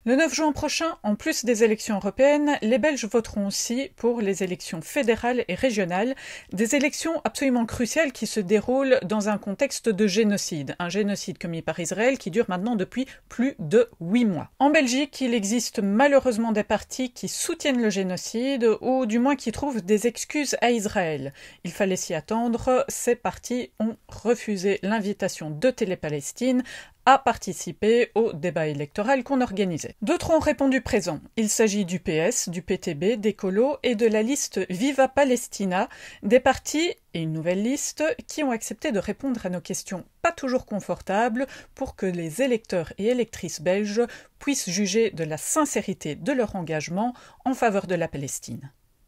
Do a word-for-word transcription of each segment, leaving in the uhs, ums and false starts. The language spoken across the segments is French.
Le neuf juin prochain, en plus des élections européennes, les Belges voteront aussi pour les élections fédérales et régionales, des élections absolument cruciales qui se déroulent dans un contexte de génocide, un génocide commis par Israël qui dure maintenant depuis plus de huit mois. En Belgique, il existe malheureusement des partis qui soutiennent le génocide, ou du moins qui trouvent des excuses à Israël. Il fallait s'y attendre, ces partis ont refusé l'invitation de Télé-Palestine à participer au débat électoral qu'on organisait. D'autres ont répondu présent. Il s'agit du P S, du P T B, des colos et de la liste Viva Palestina, des partis et une nouvelle liste qui ont accepté de répondre à nos questions pas toujours confortables pour que les électeurs et électrices belges puissent juger de la sincérité de leur engagement en faveur de la Palestine.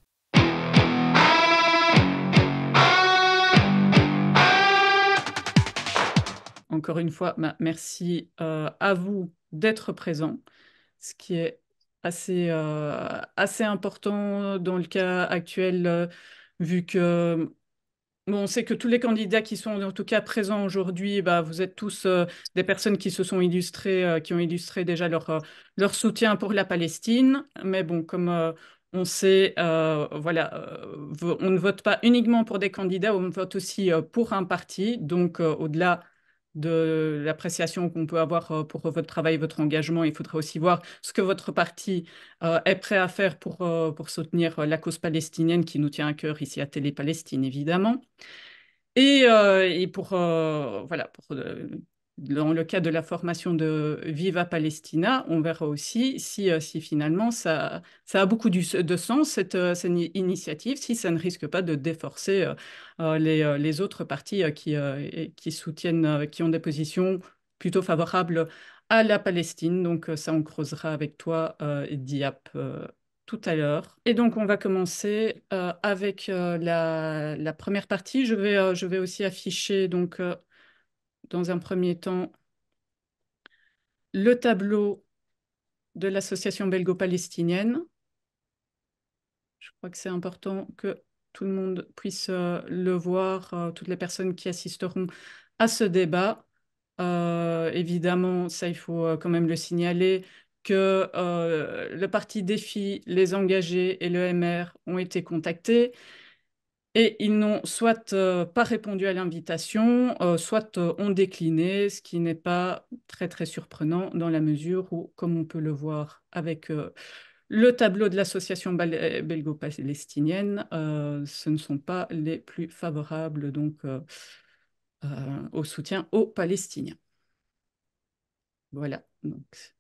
Encore une fois, bah, merci euh, à vous d'être présents, ce qui est assez, euh, assez important dans le cas actuel, euh, vu que bon, on sait que tous les candidats qui sont en tout cas présents aujourd'hui, bah, vous êtes tous euh, des personnes qui se sont illustrées, euh, qui ont illustré déjà leur, euh, leur soutien pour la Palestine. Mais bon, comme euh, on sait, euh, voilà, euh, on ne vote pas uniquement pour des candidats, on vote aussi euh, pour un parti. Donc, euh, au-delà de l'appréciation qu'on peut avoir euh, pour votre travail, votre engagement, il faudra aussi voir ce que votre parti euh, est prêt à faire pour, euh, pour soutenir euh, la cause palestinienne qui nous tient à cœur ici à Télé-Palestine, évidemment. Et, euh, et pour, euh, voilà, pour, euh, dans le cas de la formation de Viva Palestina, on verra aussi si, euh, si finalement ça, ça a beaucoup du- de sens, cette, euh, cette initiative, si ça ne risque pas de déforcer euh, euh, les, euh, les autres partis euh, qui, euh, et- qui soutiennent, euh, qui ont des positions plutôt favorables à la Palestine. Donc euh, ça, on creusera avec toi, euh, Diap, euh, tout à l'heure. Et donc, on va commencer euh, avec euh, la, la première partie. Je vais, euh, je vais aussi afficher, donc, euh, dans un premier temps, le tableau de l'association belgo-palestinienne. Je crois que c'est important que tout le monde puisse euh, le voir, euh, toutes les personnes qui assisteront à ce débat. Euh, évidemment, ça, il faut euh, quand même le signaler, que euh, le parti Défi, les engagés et le M R ont été contactés. Et ils n'ont soit euh, pas répondu à l'invitation, euh, soit euh, ont décliné, ce qui n'est pas très très surprenant dans la mesure où, comme on peut le voir avec euh, le tableau de l'association bal- belgo-palestinienne, euh, ce ne sont pas les plus favorables donc euh, euh, au soutien aux Palestiniens. Voilà. Donc.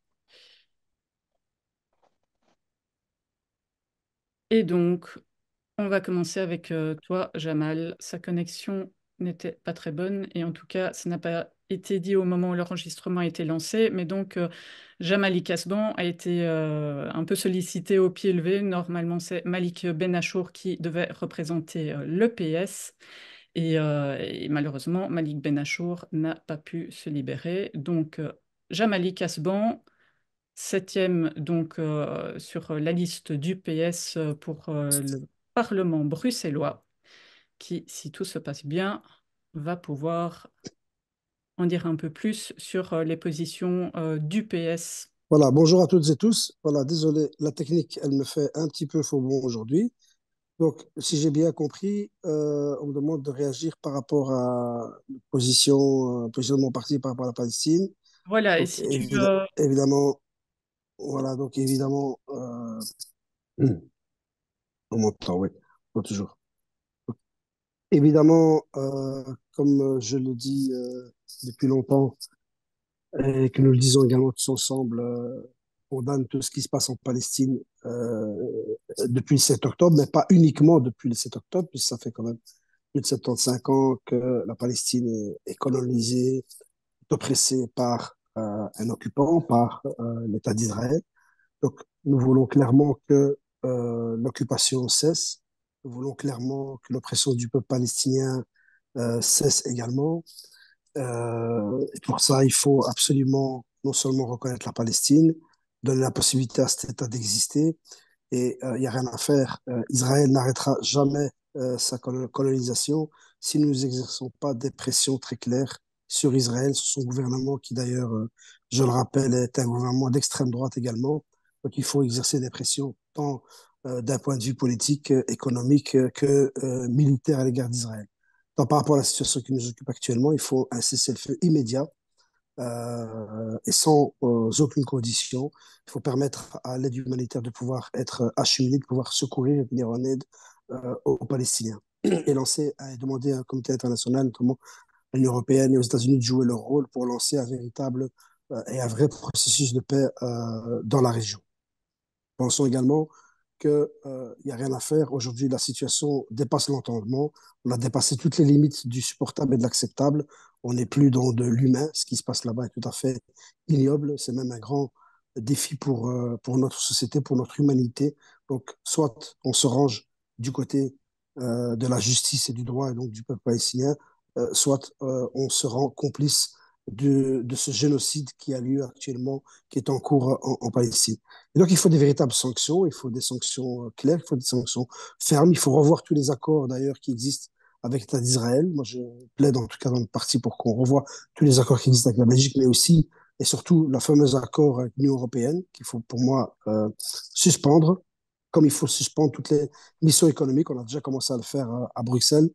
Et donc, on va commencer avec euh, toi, Jamal. Sa connexion n'était pas très bonne et en tout cas, ça n'a pas été dit au moment où l'enregistrement a été lancé. Mais donc, euh, Jamal Kasban a été euh, un peu sollicité au pied levé. Normalement, c'est Malik Benachour qui devait représenter euh, le P S. Et, euh, et malheureusement, Malik Benachour n'a pas pu se libérer. Donc, euh, Jamali Kasban, septième donc euh, sur la liste du P S pour euh, le Parlement bruxellois, qui, si tout se passe bien, va pouvoir en dire un peu plus sur euh, les positions euh, du P S. Voilà, bonjour à toutes et tous. Voilà, désolé, la technique, elle me fait un petit peu faux bon aujourd'hui. Donc, si j'ai bien compris, euh, on me demande de réagir par rapport à la position, euh, position de mon parti par rapport à la Palestine. Voilà, et Donc, si tu... évid- euh, évidemment, voilà, donc évidemment, euh, on m'entend, oui, on toujours. Évidemment, euh, comme je le dis euh, depuis longtemps, et que nous le disons également tous ensemble, euh, on condamne tout ce qui se passe en Palestine euh, depuis le sept octobre, mais pas uniquement depuis le sept octobre, puisque ça fait quand même plus de soixante-quinze ans que la Palestine est, est colonisée, est oppressée par euh, un occupant, par euh, l'État d'Israël. Donc, nous voulons clairement que euh, l'occupation cesse. Nous voulons clairement que l'oppression du peuple palestinien euh, cesse également. Euh, et pour ça, il faut absolument non seulement reconnaître la Palestine, donner la possibilité à cet État d'exister, et il euh, n'y a rien à faire. Euh, Israël n'arrêtera jamais euh, sa colonisation si nous n'exerçons pas des pressions très claires sur Israël, sur son gouvernement, qui d'ailleurs, euh, je le rappelle, est un gouvernement d'extrême droite également. Donc il faut exercer des pressions tant euh, d'un point de vue politique, euh, économique euh, que euh, militaire à l'égard d'Israël. Donc, par rapport à la situation qui nous occupe actuellement, il faut un cessez-le-feu immédiat euh, et sans euh, aucune condition. Il faut permettre à l'aide humanitaire de pouvoir être acheminée, de pouvoir secourir et venir en aide euh, aux, aux Palestiniens. Et lancer et demander à un comité international, notamment l'Union européenne et aux États-Unis, de jouer leur rôle pour lancer un véritable euh, et un vrai processus de paix euh, dans la région. Pensons également qu'il n'y a rien à faire. Aujourd'hui, la situation dépasse l'entendement. On a dépassé toutes les limites du supportable et de l'acceptable. On n'est plus dans de l'humain. Ce qui se passe là-bas est tout à fait ignoble. C'est même un grand défi pour, euh, pour notre société, pour notre humanité. Donc, soit on se range du côté euh, de la justice et du droit, et donc du peuple palestinien, euh, soit euh, on se rend complice de, de ce génocide qui a lieu actuellement, qui est en cours en, en Palestine. Et donc, il faut des véritables sanctions, il faut des sanctions euh, claires, il faut des sanctions fermes, il faut revoir tous les accords d'ailleurs qui existent avec l'État d'Israël. Moi, je plaide en tout cas dans le parti pour qu'on revoie tous les accords qui existent avec la Belgique, mais aussi et surtout le fameux accord avec l'Union européenne qu'il faut pour moi euh, suspendre, comme il faut suspendre toutes les missions économiques. On a déjà commencé à le faire euh, à Bruxelles,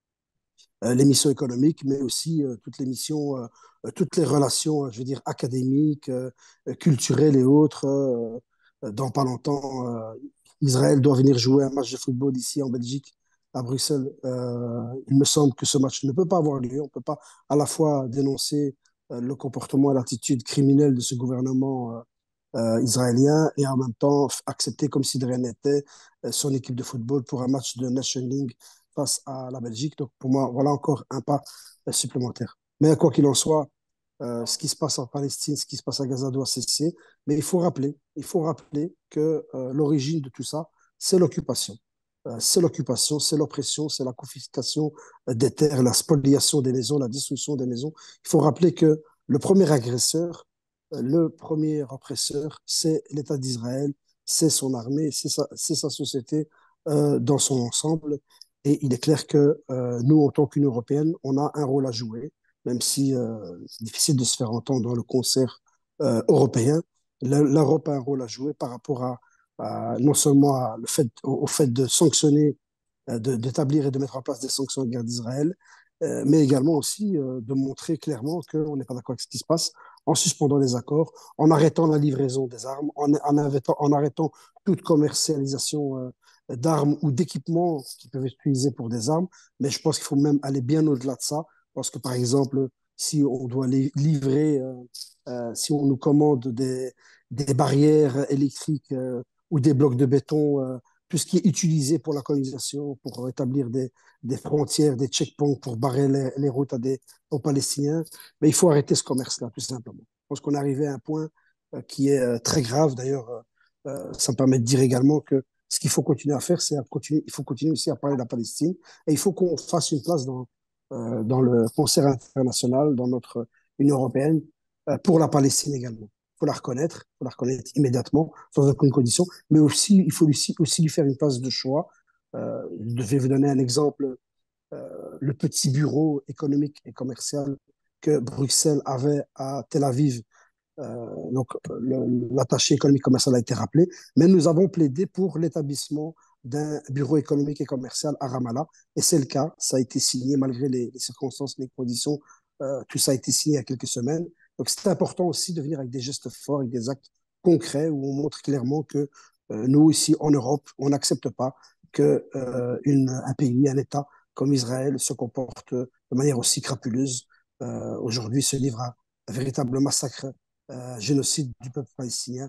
euh, les missions économiques, mais aussi euh, toutes les missions, euh, euh, toutes les relations, euh, je veux dire, académiques, euh, euh, culturelles et autres. Euh, euh, dans pas longtemps, euh, Israël doit venir jouer un match de football ici en Belgique, à Bruxelles. Euh, il me semble que ce match ne peut pas avoir lieu. On ne peut pas à la fois dénoncer euh, le comportement et l'attitude criminelle de ce gouvernement euh, euh, israélien et en même temps accepter comme si de rien n'était euh, son équipe de football pour un match de Nation League face à la Belgique. Donc pour moi, voilà encore un pas euh, supplémentaire. Mais quoi qu'il en soit, euh, ce qui se passe en Palestine, ce qui se passe à Gaza doit cesser. Mais il faut rappeler, il faut rappeler que euh, l'origine de tout ça, c'est l'occupation. Euh, c'est l'occupation, c'est l'oppression, c'est la confiscation euh, des terres, la spoliation des maisons, la destruction des maisons. Il faut rappeler que le premier agresseur, euh, le premier oppresseur, c'est l'État d'Israël, c'est son armée, c'est sa, c'est sa société euh, dans son ensemble. Et il est clair que euh, nous, en tant qu'Union européenne, on a un rôle à jouer, même si euh, c'est difficile de se faire entendre dans le concert euh, européen. L'Europe a un rôle à jouer par rapport à, à non seulement à le fait, au, au fait de sanctionner, euh, de- d'établir et de mettre en place des sanctions à l'égard d'Israël, euh, mais également aussi euh, de montrer clairement qu'on n'est pas d'accord avec ce qui se passe en suspendant les accords, en arrêtant la livraison des armes, en, en, arrêtant, en arrêtant toute commercialisation euh, d'armes ou d'équipements qui peuvent être utilisés pour des armes. Mais je pense qu'il faut même aller bien au-delà de ça, parce que par exemple, si on doit li livrer, euh, euh, si on nous commande des, des barrières électriques euh, ou des blocs de béton, euh, tout ce qui est utilisé pour la colonisation, pour établir des, des frontières, des checkpoints pour barrer les, les routes à des, aux Palestiniens, mais il faut arrêter ce commerce-là, tout simplement. Je pense qu'on est arrivé à un point euh, qui est euh, très grave. D'ailleurs, euh, euh, ça me permet de dire également que ce qu'il faut continuer à faire, c'est à continuer, il faut continuer aussi à parler de la Palestine et il faut qu'on fasse une place dans, euh, dans le concert international, dans notre Union européenne, euh, pour la Palestine également. Il faut la reconnaître, il faut la reconnaître immédiatement, sans aucune condition, mais aussi, il faut aussi, aussi lui faire une place de choix. Euh, je vais vous donner un exemple, euh, le petit bureau économique et commercial que Bruxelles avait à Tel Aviv. Euh, donc, l'attaché économique commercial a été rappelé, mais nous avons plaidé pour l'établissement d'un bureau économique et commercial à Ramallah, et c'est le cas. Ça a été signé malgré les, les circonstances, les conditions. Euh, tout ça a été signé il y a quelques semaines. Donc, c'est important aussi de venir avec des gestes forts, avec des actes concrets où on montre clairement que euh, nous, ici en Europe, on n'accepte pas que euh, une, un pays, un État comme Israël se comporte de manière aussi crapuleuse. Euh, aujourd'hui, se livre à un véritable massacre, euh, génocide du peuple palestinien.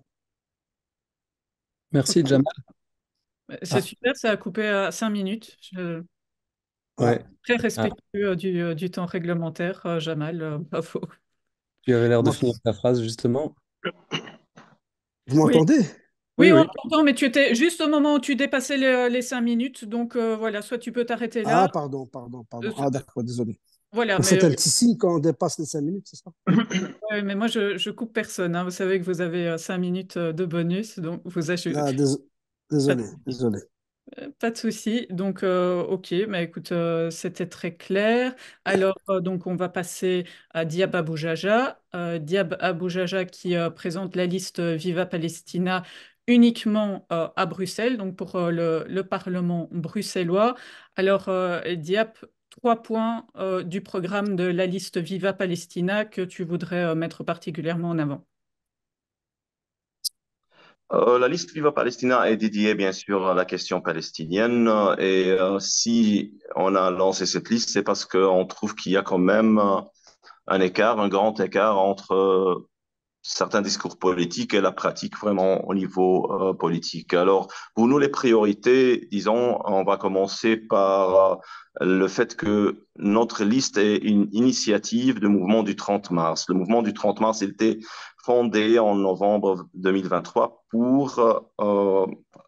Merci, Jamal. C'est Ah, super, ça a coupé à cinq minutes. Je... Ouais. ouais. Très Ah, respectueux euh, du, euh, du temps réglementaire, euh, Jamal, euh, bravo. tu avais l'air de Moi, finir ta phrase, justement. vous Oui, m'entendez? Oui, oui, on oui. t'entend, mais tu étais juste au moment où tu dépassais les, les cinq minutes. Donc euh, voilà, soit tu peux t'arrêter Ah, là. pardon, pardon, euh, pardon. so- Ah, d'accord, désolé. voilà, Vous mais, faites euh, un petit signe quand on dépasse les cinq minutes, c'est ça? ouais, mais moi, je, je coupe personne, hein. Vous savez que vous avez euh, cinq minutes euh, de bonus, donc vous ajoutez. Ah, dés- Pas de désolé, souci. désolé. Euh, Pas de souci. Donc, euh, ok, mais écoute, euh, c'était très clair. Alors, euh, donc, on va passer à Diab Abou Jaja. Euh, Diab Abou Jaja qui euh, présente la liste Viva Palestina uniquement euh, à Bruxelles, donc pour euh, le, le Parlement bruxellois. Alors, euh, Diab, trois points euh, du programme de la liste Viva Palestina que tu voudrais euh, mettre particulièrement en avant. Euh, la liste Viva Palestina est dédiée bien sûr à la question palestinienne et euh, si on a lancé cette liste, c'est parce qu'on trouve qu'il y a quand même euh, un écart, un grand écart entre euh, certains discours politiques et la pratique vraiment au niveau euh, politique. Alors, pour nous, les priorités, disons, on va commencer par euh, le fait que notre liste est une initiative du mouvement du trente mars. Le mouvement du trente mars, il était fondé en novembre deux mille vingt-trois pour euh,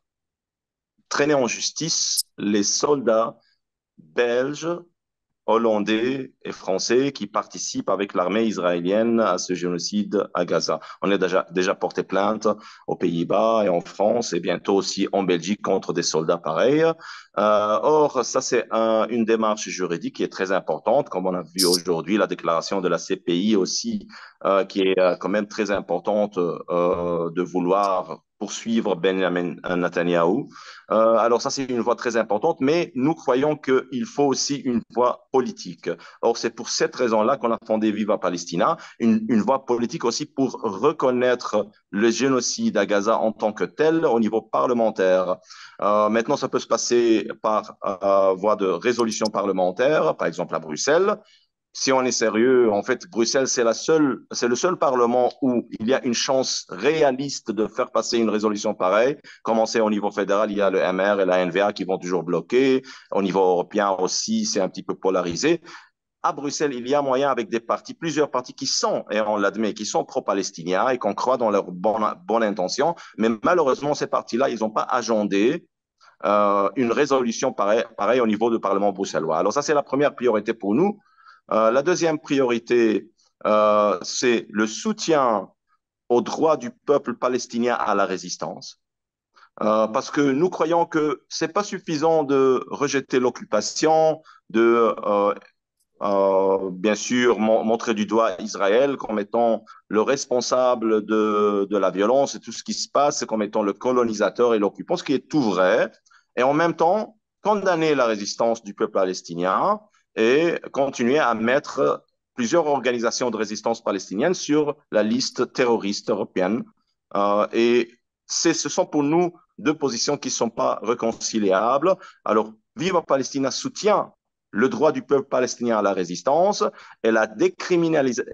traîner en justice les soldats belges, hollandais et français qui participent avec l'armée israélienne à ce génocide à Gaza. On a déjà, déjà porté plainte aux Pays-Bas et en France et bientôt aussi en Belgique contre des soldats pareils. Euh, or, ça, c'est un, une démarche juridique qui est très importante, comme on a vu aujourd'hui, la déclaration de la C P I aussi, euh, qui est euh, quand même très importante euh, de vouloir poursuivre Benjamin Netanyahou. Euh, alors ça, c'est une voie très importante, mais nous croyons qu'il faut aussi une voie politique. Or, c'est pour cette raison-là qu'on a fondé Viva Palestina, une, une voie politique aussi pour reconnaître le génocide à Gaza en tant que tel au niveau parlementaire. Euh, maintenant, ça peut se passer par euh, voie de résolution parlementaire, par exemple à Bruxelles, si on est sérieux, en fait, Bruxelles, c'est la seule, c'est le seul parlement où il y a une chance réaliste de faire passer une résolution pareille. Comme on sait, au niveau fédéral, il y a le M R et la N V A qui vont toujours bloquer. Au niveau européen aussi, c'est un petit peu polarisé. À Bruxelles, il y a moyen avec des partis, plusieurs partis qui sont, et on l'admet, qui sont pro-palestiniens et qu'on croit dans leur bonne, bonne intention. Mais malheureusement, ces partis-là, ils n'ont pas agendé euh, une résolution pareille, pareille au niveau du Parlement bruxellois. Alors ça, c'est la première priorité pour nous. Euh, la deuxième priorité, euh, c'est le soutien aux droits du peuple palestinien à la résistance. Euh, parce que nous croyons que c'est pas suffisant de rejeter l'occupation, de euh, euh, bien sûr mon, montrer du doigt Israël comme étant le responsable de, de la violence et tout ce qui se passe, comme étant le colonisateur et l'occupant, ce qui est tout vrai, et en même temps condamner la résistance du peuple palestinien et continuer à mettre plusieurs organisations de résistance palestinienne sur la liste terroriste européenne. Euh, et c'est, ce sont pour nous deux positions qui ne sont pas réconciliables. Alors, Viva Palestina soutient le droit du peuple palestinien à la résistance et la décriminalis-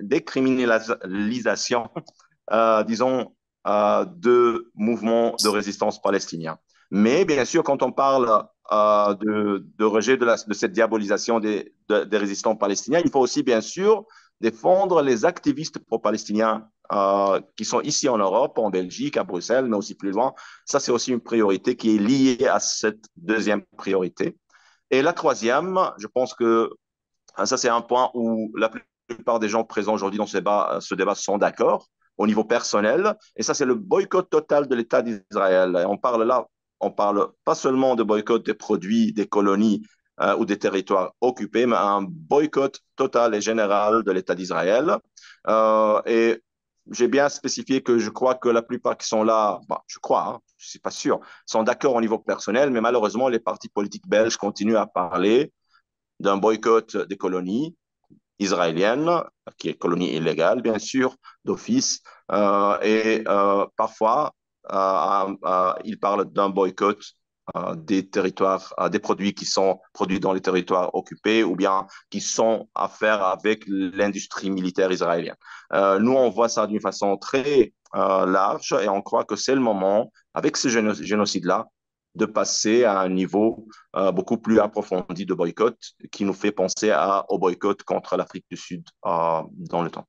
décriminalisation, euh, disons, euh, de mouvements de résistance palestiniens. Mais bien sûr, quand on parle euh, de, de, rejet de, la, de cette diabolisation des, de, des résistants palestiniens, il faut aussi bien sûr défendre les activistes pro-palestiniens euh, qui sont ici en Europe, en Belgique, à Bruxelles, mais aussi plus loin. Ça, c'est aussi une priorité qui est liée à cette deuxième priorité. Et la troisième, je pense que ça, c'est un point où la plupart des gens présents aujourd'hui dans ce débat, ce débat sont d'accord au niveau personnel. Et ça, c'est le boycott total de l'État d'Israël. Et on parle là, on parle pas seulement de boycott des produits, des colonies euh, ou des territoires occupés, mais un boycott total et général de l'État d'Israël. Euh, et j'ai bien spécifié que je crois que la plupart qui sont là, bah, je crois, hein, je ne suis pas sûr, sont d'accord au niveau personnel, mais malheureusement, les partis politiques belges continuent à parler d'un boycott des colonies israéliennes, qui est colonie illégale, bien sûr, d'office, euh, et euh, parfois, euh, euh, ils parlent d'un boycott euh, des territoires, euh, des produits qui sont produits dans les territoires occupés ou bien qui sont à faire avec l'industrie militaire israélienne. Euh, nous, on voit ça d'une façon très euh, large et on croit que c'est le moment, avec ce génocide-là, de passer à un niveau euh, beaucoup plus approfondi de boycott qui nous fait penser à, au boycott contre l'Afrique du Sud euh, dans le temps.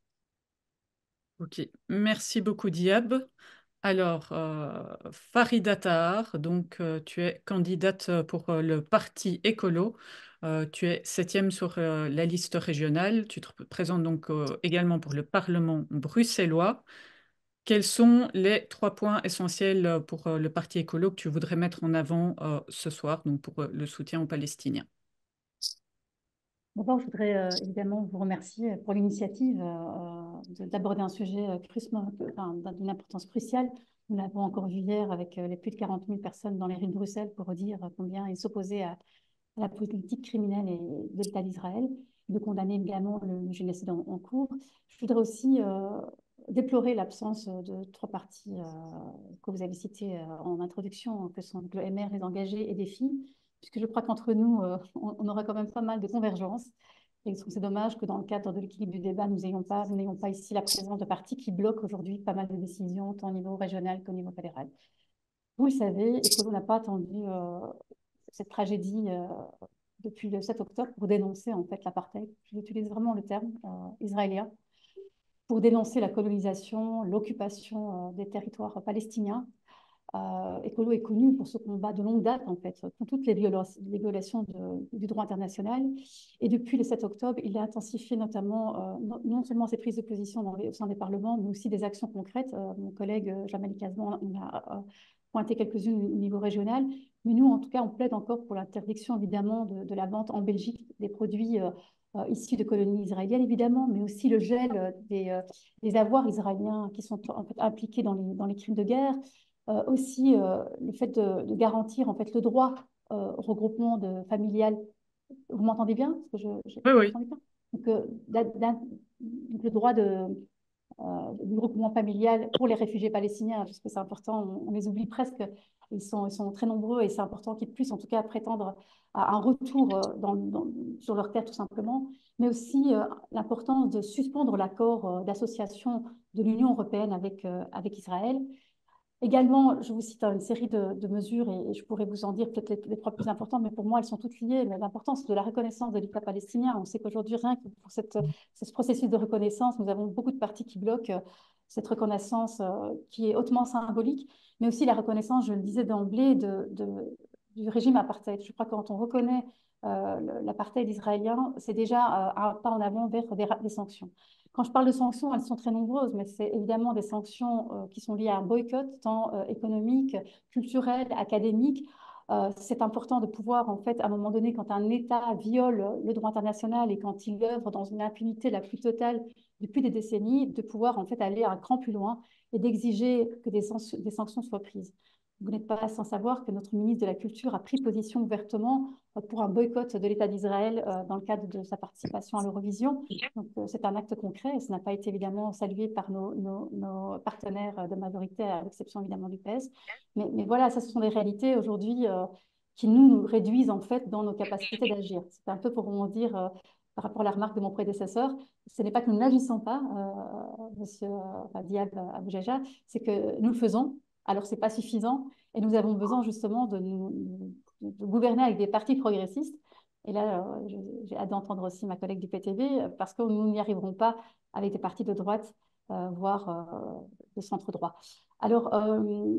Ok, merci beaucoup Diab. Alors, euh, Farida Tahar, donc euh, tu es candidate pour euh, le Parti écolo. Euh, tu es septième sur euh, la liste régionale. Tu te présentes donc euh, également pour le Parlement bruxellois. quels sont les trois points essentiels euh, pour euh, le Parti écolo que tu voudrais mettre en avant euh, ce soir, donc pour euh, le soutien aux Palestiniens? D'abord, je voudrais euh, évidemment vous remercier pour l'initiative euh, de- d'aborder un sujet euh, crucialement- enfin, d'une importance cruciale. Nous l'avons encore vu hier avec euh, les plus de quarante mille personnes dans les rues de Bruxelles pour dire combien ils s'opposaient à, à la politique criminelle et de l'État d'Israël, de condamner également le, le génocide en, en cours. Je voudrais aussi euh, déplorer l'absence de trois partis euh, que vous avez cités euh, en introduction, que sont le M R, les engagés et Défi, puisque je crois qu'entre nous, euh, on, on aura quand même pas mal de convergences. Et c'est dommage que dans le cadre de l'équilibre du débat, nous n'ayons pas, nous n'ayons pas ici la présence de partis qui bloquent aujourd'hui pas mal de décisions, tant au niveau régional qu'au niveau fédéral. Vous le savez, Ecolo n'a pas attendu euh, cette tragédie euh, depuis le sept octobre pour dénoncer en fait l'apartheid. J'utilise vraiment le terme euh, israélien pour dénoncer la colonisation, l'occupation euh, des territoires palestiniens. Euh, Ecolo est connu pour ce combat de longue date, en fait, pour toutes les, violences, les violations de, du droit international. Et depuis le sept octobre, il a intensifié notamment, euh, non, non seulement ses prises de position dans les, au sein des parlements, mais aussi des actions concrètes. Euh, mon collègue euh, Jamal Kazman on a euh, pointé quelques-unes au niveau régional. Mais nous, en tout cas, on plaide encore pour l'interdiction, évidemment, de, de la vente en Belgique des produits euh, euh, issus de colonies israéliennes, évidemment, mais aussi le gel euh, des, euh, des avoirs israéliens qui sont en fait impliqués dans les, dans les crimes de guerre. Euh, aussi, euh, le fait de, de, garantir en fait le droit euh, au regroupement de, familial. Vous m'entendez bien? Parce que je, je, Oui, vous oui. m'entendez bien. Donc, euh, donc, le droit de, euh, du regroupement familial pour les réfugiés palestiniens, parce que c'est important, on, on, les oublie presque. Ils sont, ils sont très nombreux et c'est important qu'ils puissent en tout cas prétendre à un retour euh, dans, dans, sur leur terre tout simplement, mais aussi euh, l'importance de suspendre l'accord euh, d'association de l'Union européenne avec, euh, avec Israël. Également, je vous cite une série de, de mesures et, et je pourrais vous en dire peut-être les, les trois plus importantes, mais pour moi, elles sont toutes liées. L'importance de la reconnaissance de l'État palestinien. On sait qu'aujourd'hui, rien que pour cette, ce processus de reconnaissance, nous avons beaucoup de partis qui bloquent euh, cette reconnaissance euh, qui est hautement symbolique, mais aussi la reconnaissance, je le disais d'emblée, de, de, du régime apartheid. Je crois que quand on reconnaît euh, l'apartheid israélien, c'est déjà euh, un pas en avant vers des, des sanctions. Quand je parle de sanctions, elles sont très nombreuses, mais c'est évidemment des sanctions euh, qui sont liées à un boycott, tant euh, économique, culturel, académique. Euh, c'est important de pouvoir, en fait, à un moment donné, quand un État viole le droit international et quand il œuvre dans une impunité la plus totale depuis des décennies, de pouvoir, en fait, aller un cran plus loin et d'exiger que des, des sanctions soient prises. Vous n'êtes pas sans savoir que notre ministre de la Culture a pris position ouvertement pour un boycott de l'État d'Israël euh, dans le cadre de sa participation à l'Eurovision. Donc, euh, c'est un acte concret et ça n'a pas été évidemment salué par nos, nos, nos partenaires de majorité, à l'exception évidemment du P E S. Mais, mais voilà, ça, ce sont des réalités aujourd'hui euh, qui nous, nous réduisent en fait dans nos capacités d'agir. C'est un peu pour vous dire, euh, par rapport à la remarque de mon prédécesseur, ce n'est pas que nous n'agissons pas, euh, monsieur euh, Diab Aboujaja, c'est que nous le faisons. Alors, ce n'est pas suffisant et nous avons besoin justement de, nous, de, de gouverner avec des partis progressistes. Et là, euh, j'ai hâte d'entendre aussi ma collègue du P T B, parce que nous n'y arriverons pas avec des partis de droite, euh, voire euh, de centre-droit. Alors, euh,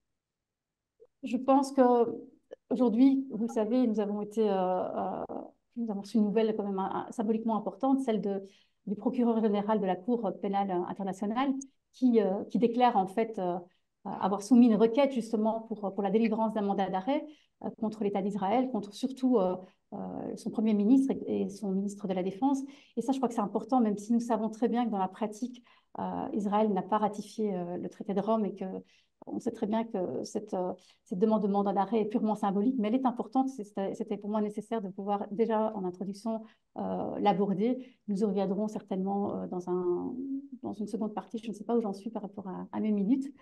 je pense qu'aujourd'hui, vous le savez, nous avons été, euh, euh, nous avons reçu une nouvelle quand même un, symboliquement importante, celle de, du procureur général de la Cour pénale internationale, qui, euh, qui déclare en fait euh, avoir soumis une requête justement pour, pour la délivrance d'un mandat d'arrêt euh, contre l'État d'Israël, contre surtout euh, euh, son Premier ministre et, et son ministre de la Défense. Et ça, je crois que c'est important, même si nous savons très bien que dans la pratique, euh, Israël n'a pas ratifié euh, le traité de Rome et que on sait très bien que cette, euh, cette demande de mandat d'arrêt est purement symbolique, mais elle est importante. C'était pour moi nécessaire de pouvoir déjà en introduction euh, l'aborder. Nous y reviendrons certainement euh, dans, un, dans une seconde partie. Je ne sais pas où j'en suis par rapport à, à mes minutes.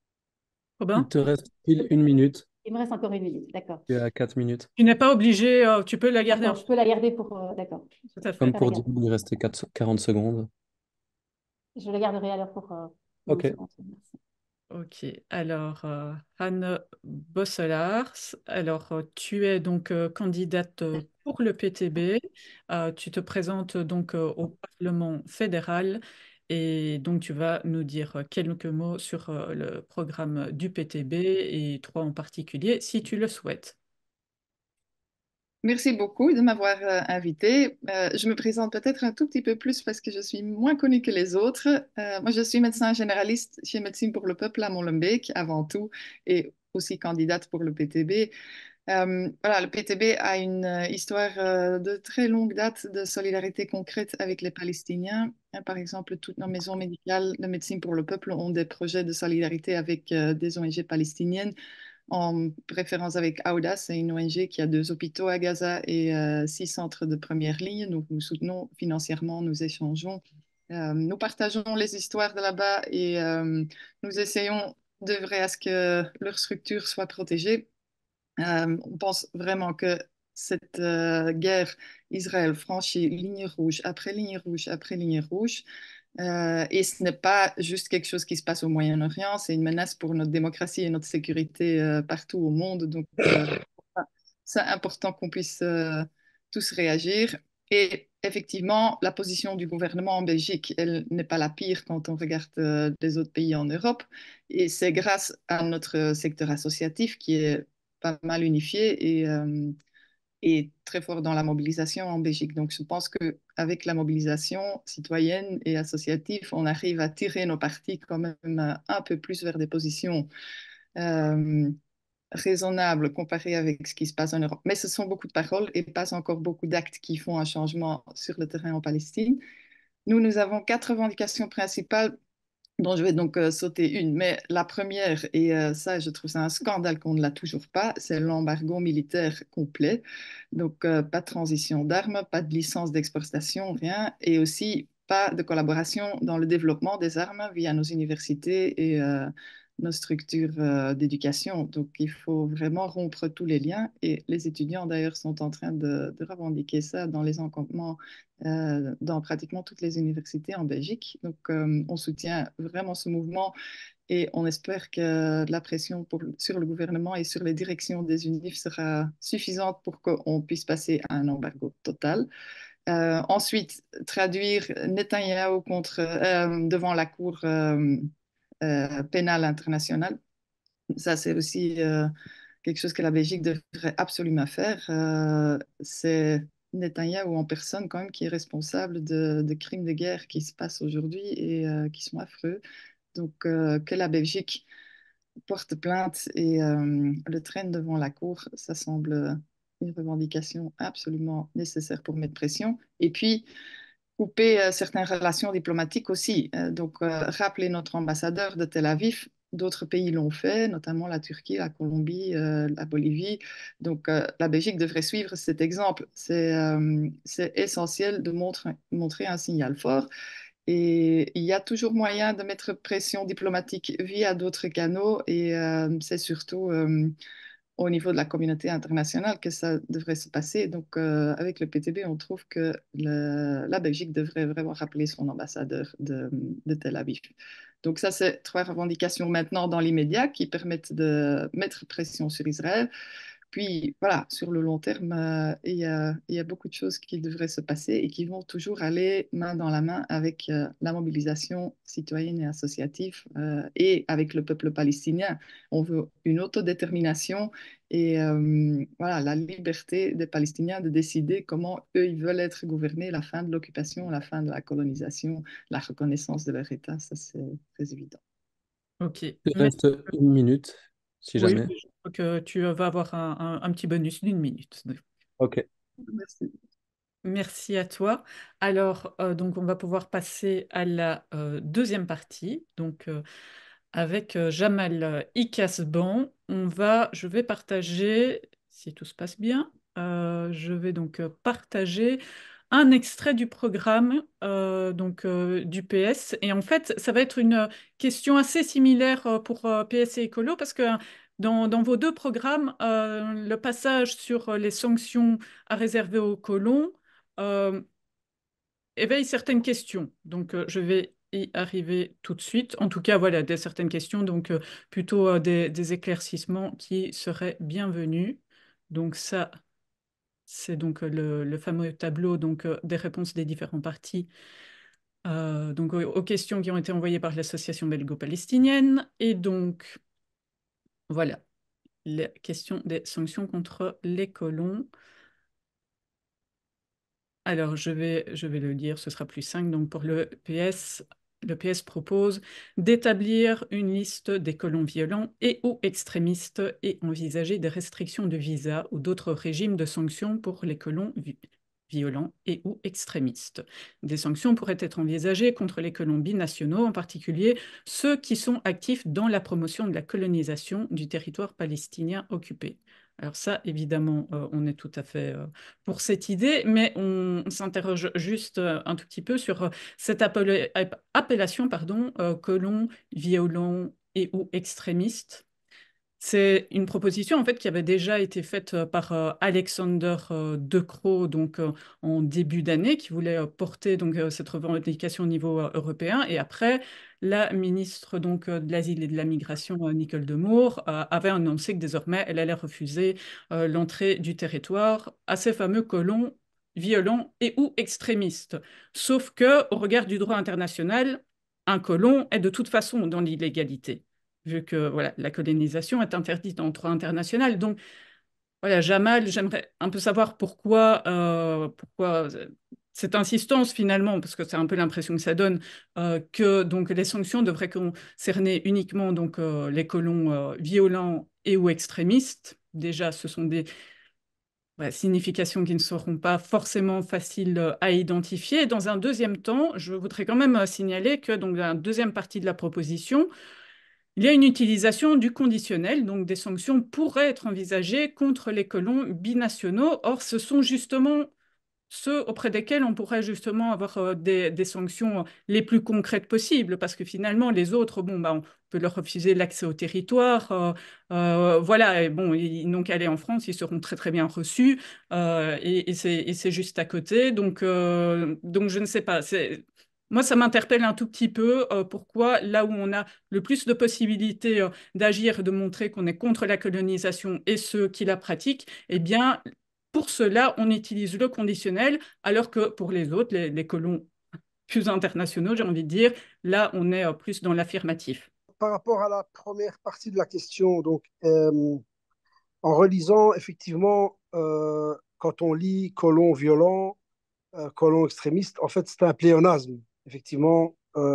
Il Robin? te reste pile une minute. Il me reste encore une minute, d'accord. Tu es à quatre minutes. Tu n'es pas obligé, euh, tu peux la garder un D'accord, je peux la garder pour... Euh, d'accord. Tout à Comme fait. pour dire, il lui restait quatre- quarante secondes. Je la garderai alors pour... Euh, dans une Ok. seconde. Merci. Ok, alors euh, Anne Bosselaars, alors euh, tu es donc euh, candidate euh, pour le P T B. Euh, tu te présentes donc euh, au Parlement fédéral et donc tu vas nous dire euh, quelques mots sur euh, le programme du P T B et trois en particulier si tu le souhaites. Merci beaucoup de m'avoir euh, invité. Euh, je me présente peut-être un tout petit peu plus parce que je suis moins connue que les autres. Euh, moi, je suis médecin généraliste chez Médecine pour le Peuple à Molenbeek avant tout et aussi candidate pour le P T B. Euh, voilà, le P T B a une euh, histoire euh, de très longue date de solidarité concrète avec les Palestiniens. Hein, par exemple, toutes nos maisons médicales de Médecine pour le Peuple ont des projets de solidarité avec euh, des O N G palestiniennes en préférence avec Audas, c'est une O N G qui a deux hôpitaux à Gaza et euh, six centres de première ligne. Nous nous soutenons financièrement, nous échangeons, euh, nous partageons les histoires de là-bas et euh, nous essayons d'œuvrer à ce que leur structure soit protégée. Euh, on pense vraiment que cette euh, guerre, Israël franchit ligne rouge après ligne rouge après ligne rouge. Euh, et ce n'est pas juste quelque chose qui se passe au Moyen-Orient, c'est une menace pour notre démocratie et notre sécurité euh, partout au monde. Donc, euh, c'est important qu'on puisse euh, tous réagir. Et effectivement, la position du gouvernement en Belgique, elle n'est pas la pire quand on regarde euh, les autres pays en Europe. Et c'est grâce à notre secteur associatif qui est pas mal unifié et, euh, et très fort dans la mobilisation en Belgique. Donc, je pense qu'avec la mobilisation citoyenne et associative, on arrive à tirer nos partis quand même euh, un peu plus vers des positions euh, raisonnables comparées avec ce qui se passe en Europe. Mais ce sont beaucoup de paroles et pas encore beaucoup d'actes qui font un changement sur le terrain en Palestine. Nous, nous avons quatre revendications principales dont je vais donc euh, sauter une. Mais la première, et euh, ça, je trouve ça un scandale qu'on ne l'a toujours pas, c'est l'embargo militaire complet. Donc, euh, pas de transition d'armes, pas de licence d'exportation, rien. Et aussi, pas de collaboration dans le développement des armes via nos universités et euh, nos structures euh, d'éducation. Donc, il faut vraiment rompre tous les liens. Et les étudiants, d'ailleurs, sont en train de, de revendiquer ça dans les encampements euh, dans pratiquement toutes les universités en Belgique. Donc, euh, on soutient vraiment ce mouvement et on espère que la pression pour, sur le gouvernement et sur les directions des UNIF sera suffisante pour qu'on puisse passer à un embargo total. Euh, ensuite, traduire Netanyahou contre, euh, devant la Cour euh, euh, pénale internationale. Ça, c'est aussi euh, quelque chose que la Belgique devrait absolument faire. Euh, c'est Netanyahou en personne quand même qui est responsable de, de crimes de guerre qui se passent aujourd'hui et euh, qui sont affreux. Donc euh, que la Belgique porte plainte et euh, le traîne devant la cour, ça semble une revendication absolument nécessaire pour mettre pression. Et puis couper euh, certaines relations diplomatiques aussi. Euh, donc, euh, rappeler notre ambassadeur de Tel Aviv. D'autres pays l'ont fait, notamment la Turquie, la Colombie, euh, la Bolivie. Donc, euh, la Belgique devrait suivre cet exemple. C'est euh, c'est essentiel de montre- montrer un signal fort. Et il y a toujours moyen de mettre pression diplomatique via d'autres canaux. Et euh, c'est surtout euh, au niveau de la communauté internationale que ça devrait se passer. Donc, euh, avec le P T B, on trouve que le- la Belgique devrait vraiment rappeler son ambassadeur de, de Tel Aviv. Donc, ça, c'est trois revendications maintenant dans l'immédiat qui permettent de mettre pression sur Israël. Puis voilà, sur le long terme, euh, il y a, il y a beaucoup de choses qui devraient se passer et qui vont toujours aller main dans la main avec euh, la mobilisation citoyenne et associative euh, et avec le peuple palestinien. On veut une autodétermination et euh, voilà, la liberté des Palestiniens de décider comment eux, ils veulent être gouvernés, la fin de l'occupation, la fin de la colonisation, la reconnaissance de leur État, ça c'est très évident. Ok. Il Mais- reste une minute, si oui, jamais. je crois que tu vas avoir un, un- un petit bonus d'une minute. Ok. Merci. Merci à toi. Alors, euh, donc, on va pouvoir passer à la euh, deuxième partie. Donc, euh, avec euh, Jamal euh, Ikasban, on va, je vais partager, si tout se passe bien, euh, je vais donc euh, partager un extrait du programme euh, donc, euh, du P S. Et en fait, ça va être une euh, question assez similaire euh, pour euh, P S et Écolo parce que hein, dans, dans vos deux programmes, euh, le passage sur euh, les sanctions à réserver aux colons euh, éveille certaines questions. Donc, euh, je vais y arriver tout de suite. En tout cas, voilà, des certaines questions, donc euh, plutôt euh, des, des éclaircissements qui seraient bienvenus. Donc ça, c'est donc euh, le, le fameux tableau donc, euh, des réponses des différents partis euh, donc, aux, aux questions qui ont été envoyées par l'association belgo-palestinienne. Et donc, voilà, la question des sanctions contre les colons. Alors, je vais, je vais le lire, ce sera plus simple. Donc, pour le P S, le P S propose d'établir une liste des colons violents et ou extrémistes et envisager des restrictions de visa ou d'autres régimes de sanctions pour les colons vi- violents et ou extrémistes. Des sanctions pourraient être envisagées contre les colons binationaux, en particulier ceux qui sont actifs dans la promotion de la colonisation du territoire palestinien occupé. Alors ça, évidemment, euh, on est tout à fait euh, pour cette idée, mais on, on s'interroge juste euh, un tout petit peu sur euh, cette appel- app- appellation, pardon, euh, colon, violent et ou extrémiste. C'est une proposition en fait qui avait déjà été faite euh, par euh, Alexander euh, De Croo donc euh, en début d'année, qui voulait euh, porter donc euh, cette revendication au niveau euh, européen. Et après, la ministre donc euh, de l'Asile et de la Migration, euh, Nicole Demore, euh, avait annoncé que désormais elle allait refuser euh, l'entrée du territoire à ces fameux colons violents et ou extrémistes. Sauf que, au regard du droit international, un colon est de toute façon dans l'illégalité vu que voilà, la colonisation est interdite en droit international. Donc, voilà, Jamal, j'aimerais un peu savoir pourquoi, euh, pourquoi cette insistance finalement, parce que c'est un peu l'impression que ça donne, euh, que donc, les sanctions devraient concerner uniquement donc, euh, les colons euh, violents et ou extrémistes. Déjà, ce sont des voilà, significations qui ne seront pas forcément faciles euh, à identifier. Dans un deuxième temps, je voudrais quand même euh, signaler que donc, dans la deuxième partie de la proposition, il y a une utilisation du conditionnel, donc des sanctions pourraient être envisagées contre les colons binationaux. Or, ce sont justement ceux auprès desquels on pourrait justement avoir euh, des, des sanctions les plus concrètes possibles, parce que finalement, les autres, bon, bah, on peut leur refuser l'accès au territoire. Euh, euh, voilà, et bon, ils n'ont qu'à aller en France, ils seront très très bien reçus, euh, et, et c'est juste à côté. Donc, euh, donc je ne sais pas. Moi, ça m'interpelle un tout petit peu euh, pourquoi, là où on a le plus de possibilités euh, d'agir et de montrer qu'on est contre la colonisation et ceux qui la pratiquent, eh bien, pour cela, on utilise le conditionnel, alors que pour les autres, les, les colons plus internationaux, j'ai envie de dire, là, on est euh, plus dans l'affirmatif. Par rapport à la première partie de la question, donc, euh, en relisant, effectivement, euh, quand on lit colon violent, euh, colon extrémiste, en fait, c'est un pléonasme. Effectivement,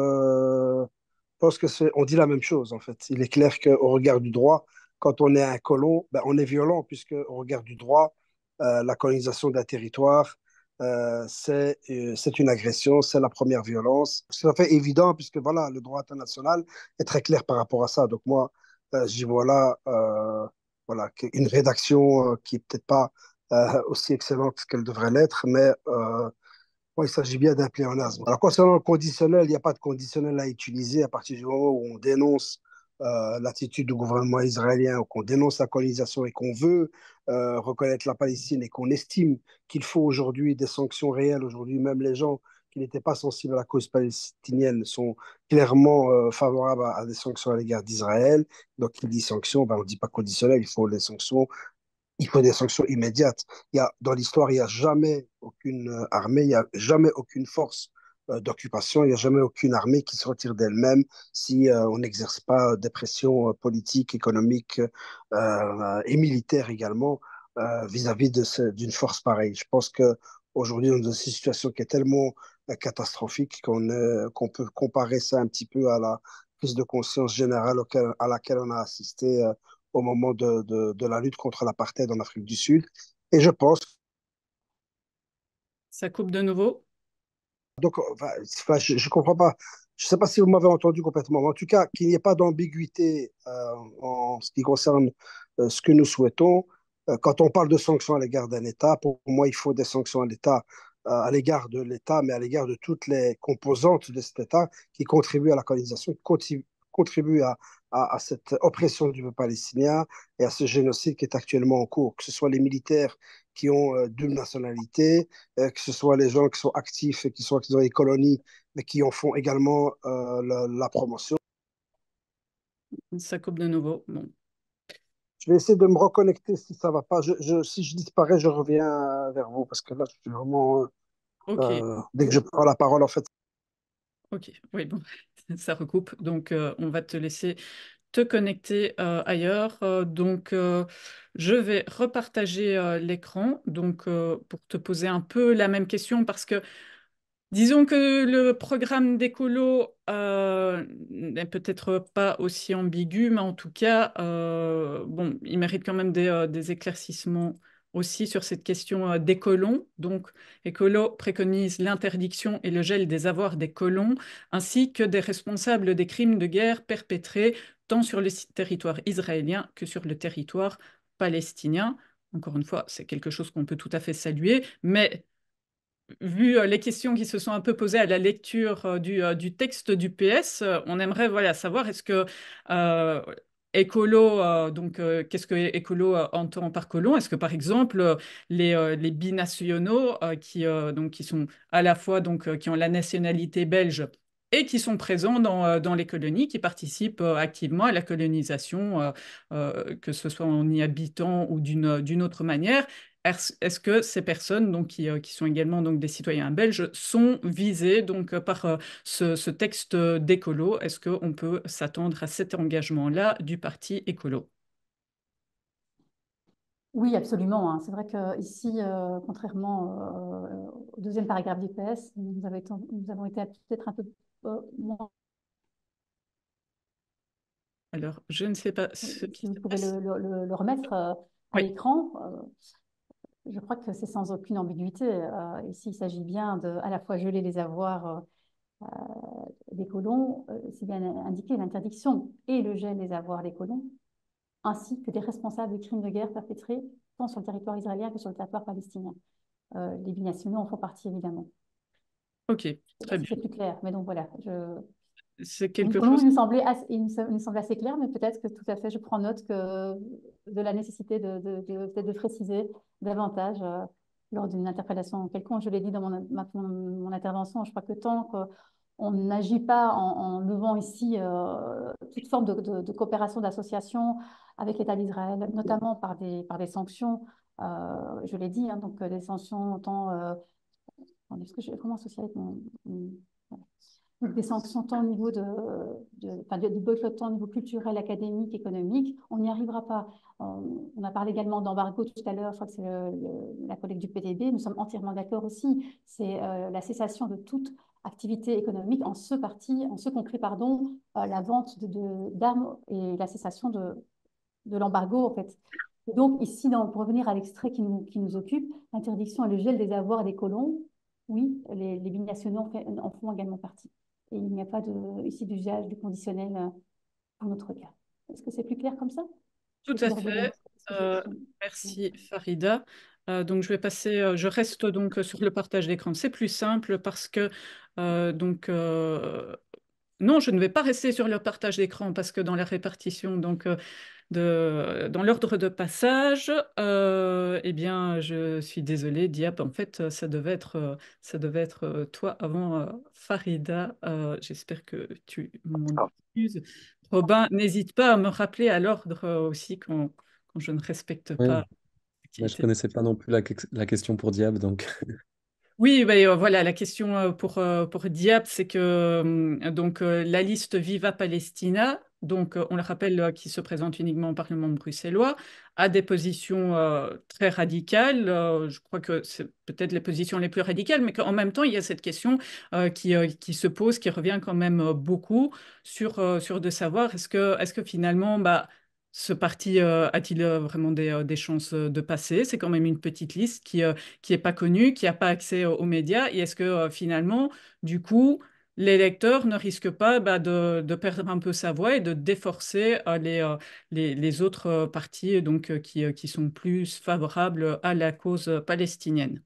euh, je pense que c'est, on dit la même chose, en fait. Il est clair qu'au regard du droit, quand on est un colon, ben, on est violent, puisque au regard du droit, euh, la colonisation d'un territoire, euh, c'est euh, c'est une agression, c'est la première violence. C'est tout à fait évident, puisque voilà, le droit international est très clair par rapport à ça. Donc moi, euh, j'y vois là, euh, voilà, une rédaction euh, qui est peut-être pas euh, aussi excellente qu'elle devrait l'être, mais euh, ouais, il s'agit bien d'un pléonasme. Alors, concernant le conditionnel, il n'y a pas de conditionnel à utiliser à partir du moment où on dénonce euh, l'attitude du gouvernement israélien, ou qu'on dénonce la colonisation et qu'on veut euh, reconnaître la Palestine et qu'on estime qu'il faut aujourd'hui des sanctions réelles. Aujourd'hui, même les gens qui n'étaient pas sensibles à la cause palestinienne sont clairement euh, favorables à, à des sanctions à l'égard d'Israël. Donc, qui dit sanctions, ben, on ne dit pas conditionnel, il faut les sanctions il faut des sanctions immédiates. Il y a, dans l'histoire, il n'y a jamais aucune euh, armée, il n'y a jamais aucune force euh, d'occupation, il n'y a jamais aucune armée qui se retire d'elle-même si euh, on n'exerce pas des pressions euh, politiques, économiques euh, et militaires également euh, vis-à-vis de ce- d'une force pareille. Je pense qu'aujourd'hui, on est dans une situation qui est tellement euh, catastrophique qu'on euh, qu'on peut comparer ça un petit peu à la prise de conscience générale auquel- à laquelle on a assisté euh, au moment de, de, de la lutte contre l'apartheid en Afrique du Sud. Et je pense, Ça coupe de nouveau. donc, enfin, enfin, je ne comprends pas, je ne sais pas si vous m'avez entendu complètement, mais en tout cas, qu'il n'y ait pas d'ambiguïté euh, en ce qui concerne euh, ce que nous souhaitons. Euh, quand on parle de sanctions à l'égard d'un État, pour moi, il faut des sanctions à l'État, euh, à l'égard de l'État, mais à l'égard de toutes les composantes de cet État qui contribuent à la colonisation, qui contribuent, contribuent à, à, à cette oppression du peuple palestinien et à ce génocide qui est actuellement en cours, que ce soit les militaires qui ont euh, deux nationalités, euh, que ce soit les gens qui sont actifs et qui sont actifs dans les colonies, mais qui en font également euh, la, la promotion. Ça coupe de nouveau. Bon. Je vais essayer de me reconnecter si ça va pas. Je, je, si je disparais, je reviens vers vous parce que là, je suis vraiment. Ok, Euh, dès que je prends la parole, en fait. ok. Oui, bon, ça recoupe. Donc, euh, on va te laisser te connecter euh, ailleurs. Euh, donc, euh, je vais repartager euh, l'écran donc, euh, pour te poser un peu la même question parce que disons que le programme d'écolo euh, n'est peut-être pas aussi ambigu, mais en tout cas, euh, bon, il mérite quand même des, euh, des éclaircissements aussi sur cette question euh, des colons. Donc, Écolo préconise l'interdiction et le gel des avoirs des colons, ainsi que des responsables des crimes de guerre perpétrés tant sur le territoire israélien que sur le territoire palestinien. Encore une fois, c'est quelque chose qu'on peut tout à fait saluer, mais vu euh, les questions qui se sont un peu posées à la lecture euh, du, euh, du texte du P S, euh, on aimerait voilà, savoir est-ce que euh, écolo, euh, donc euh, qu'est-ce que écolo euh, entend par colon? Est-ce que par exemple euh, les, euh, les binationaux euh, qui, euh, donc, qui sont à la fois donc, euh, qui ont la nationalité belge et qui sont présents dans, euh, dans les colonies, qui participent euh, activement à la colonisation, euh, euh, que ce soit en y habitant ou d'une d'une autre manière, est-ce est-ce que ces personnes donc, qui, euh, qui sont également donc, des citoyens belges sont visées donc, euh, par euh, ce, ce texte d'écolo? Est-ce qu'on peut s'attendre à cet engagement-là du parti écolo? Oui, absolument, hein. C'est vrai qu'ici, euh, contrairement euh, au deuxième paragraphe du P S, nous avons été, nous avons été peut-être un peu euh, moins. Alors, je ne sais pas ce qui Si vous se pouvez passe. le, le- le remettre euh, à Oui, l'écran, euh, je crois que c'est sans aucune ambiguïté. Euh, ici, il s'agit bien de à la fois geler les avoirs euh, des colons, euh, c'est bien indiqué l'interdiction et le gel des avoirs des colons, ainsi que des responsables des crimes de guerre perpétrés tant sur le territoire israélien que sur le territoire palestinien. Euh, les binationaux en font partie, évidemment. ok, Je ne sais pas très si bien. c'est plus clair, mais donc voilà. Je... C'est Pour quelque nous, chose. il nous semblait assez, il nous semble assez clair, mais peut-être que tout à fait, je prends note que de la nécessité de, de, de, peut-être de préciser davantage euh, lors d'une interpellation quelconque. Je l'ai dit dans mon, ma, mon, mon intervention, je crois que tant qu'on n'agit pas en, en levant ici euh, toute forme de, de, de coopération, d'association avec l'État d'Israël, notamment par des, par des sanctions, euh, je l'ai dit, hein, donc des sanctions tant... Euh, attendez, est-ce que je vais comment associer avec mon... mon voilà. Donc, des sanctions tant au niveau de, de, enfin, de, de boycottant au niveau culturel, académique, économique, on n'y arrivera pas. On, on a parlé également d'embargo tout à l'heure, je crois que c'est le, le, la collègue du P D B, nous sommes entièrement d'accord aussi. C'est euh, la cessation de toute activité économique en ce parti, en ce compris, pardon, euh, la vente d'armes de, de, et la cessation de, de l'embargo, en fait. Et donc, ici, dans, pour revenir à l'extrait qui nous, qui nous occupe, l'interdiction et le gel des avoirs des colons, oui, les, les binationaux en, fait, en font également partie. Et il n'y a pas de, ici d'usage du conditionnel euh, pour notre cas. Est-ce que c'est plus clair comme ça? Je Tout vais à pouvoir donner. fait. Euh, merci Farida. Euh, donc je vais passer, euh, je reste donc sur le partage d'écran. C'est plus simple parce que euh, donc euh, non, je ne vais pas rester sur le partage d'écran parce que dans la répartition donc euh, de, dans l'ordre de passage, euh, eh bien, je suis désolée, Diab. En fait, ça devait être, euh, ça devait être euh, toi avant euh, Farida. Euh, j'espère que tu m'en excuses. Robin, n'hésite pas à me rappeler à l'ordre euh, aussi quand, quand je ne respecte Oui, pas ce qui bah, je était. connaissais pas non plus la, que- la question pour Diab, donc Oui, ben, euh, voilà, la question euh, pour, euh, pour Diab, c'est que euh, donc, euh, la liste Viva Palestina, donc, euh, on le rappelle, euh, qui se présente uniquement au Parlement bruxellois, a des positions euh, très radicales. Euh, je crois que c'est peut-être les positions les plus radicales, mais qu'en même temps, il y a cette question euh, qui, euh, qui se pose, qui revient quand même euh, beaucoup sur, euh, sur de savoir est-ce que, est-ce que finalement, bah, ce parti euh, a-t-il euh, vraiment des, euh, des chances euh, de passer? C'est quand même une petite liste qui, euh, qui n'est pas connu, qui n'a pas accès aux, aux médias. Et est-ce que euh, finalement, du coup, l'électeur ne risque pas bah, de, de perdre un peu sa voix et de déforcer euh, les, euh, les, les autres euh, partis donc, euh, qui, euh, qui sont plus favorables à la cause euh, palestinienne?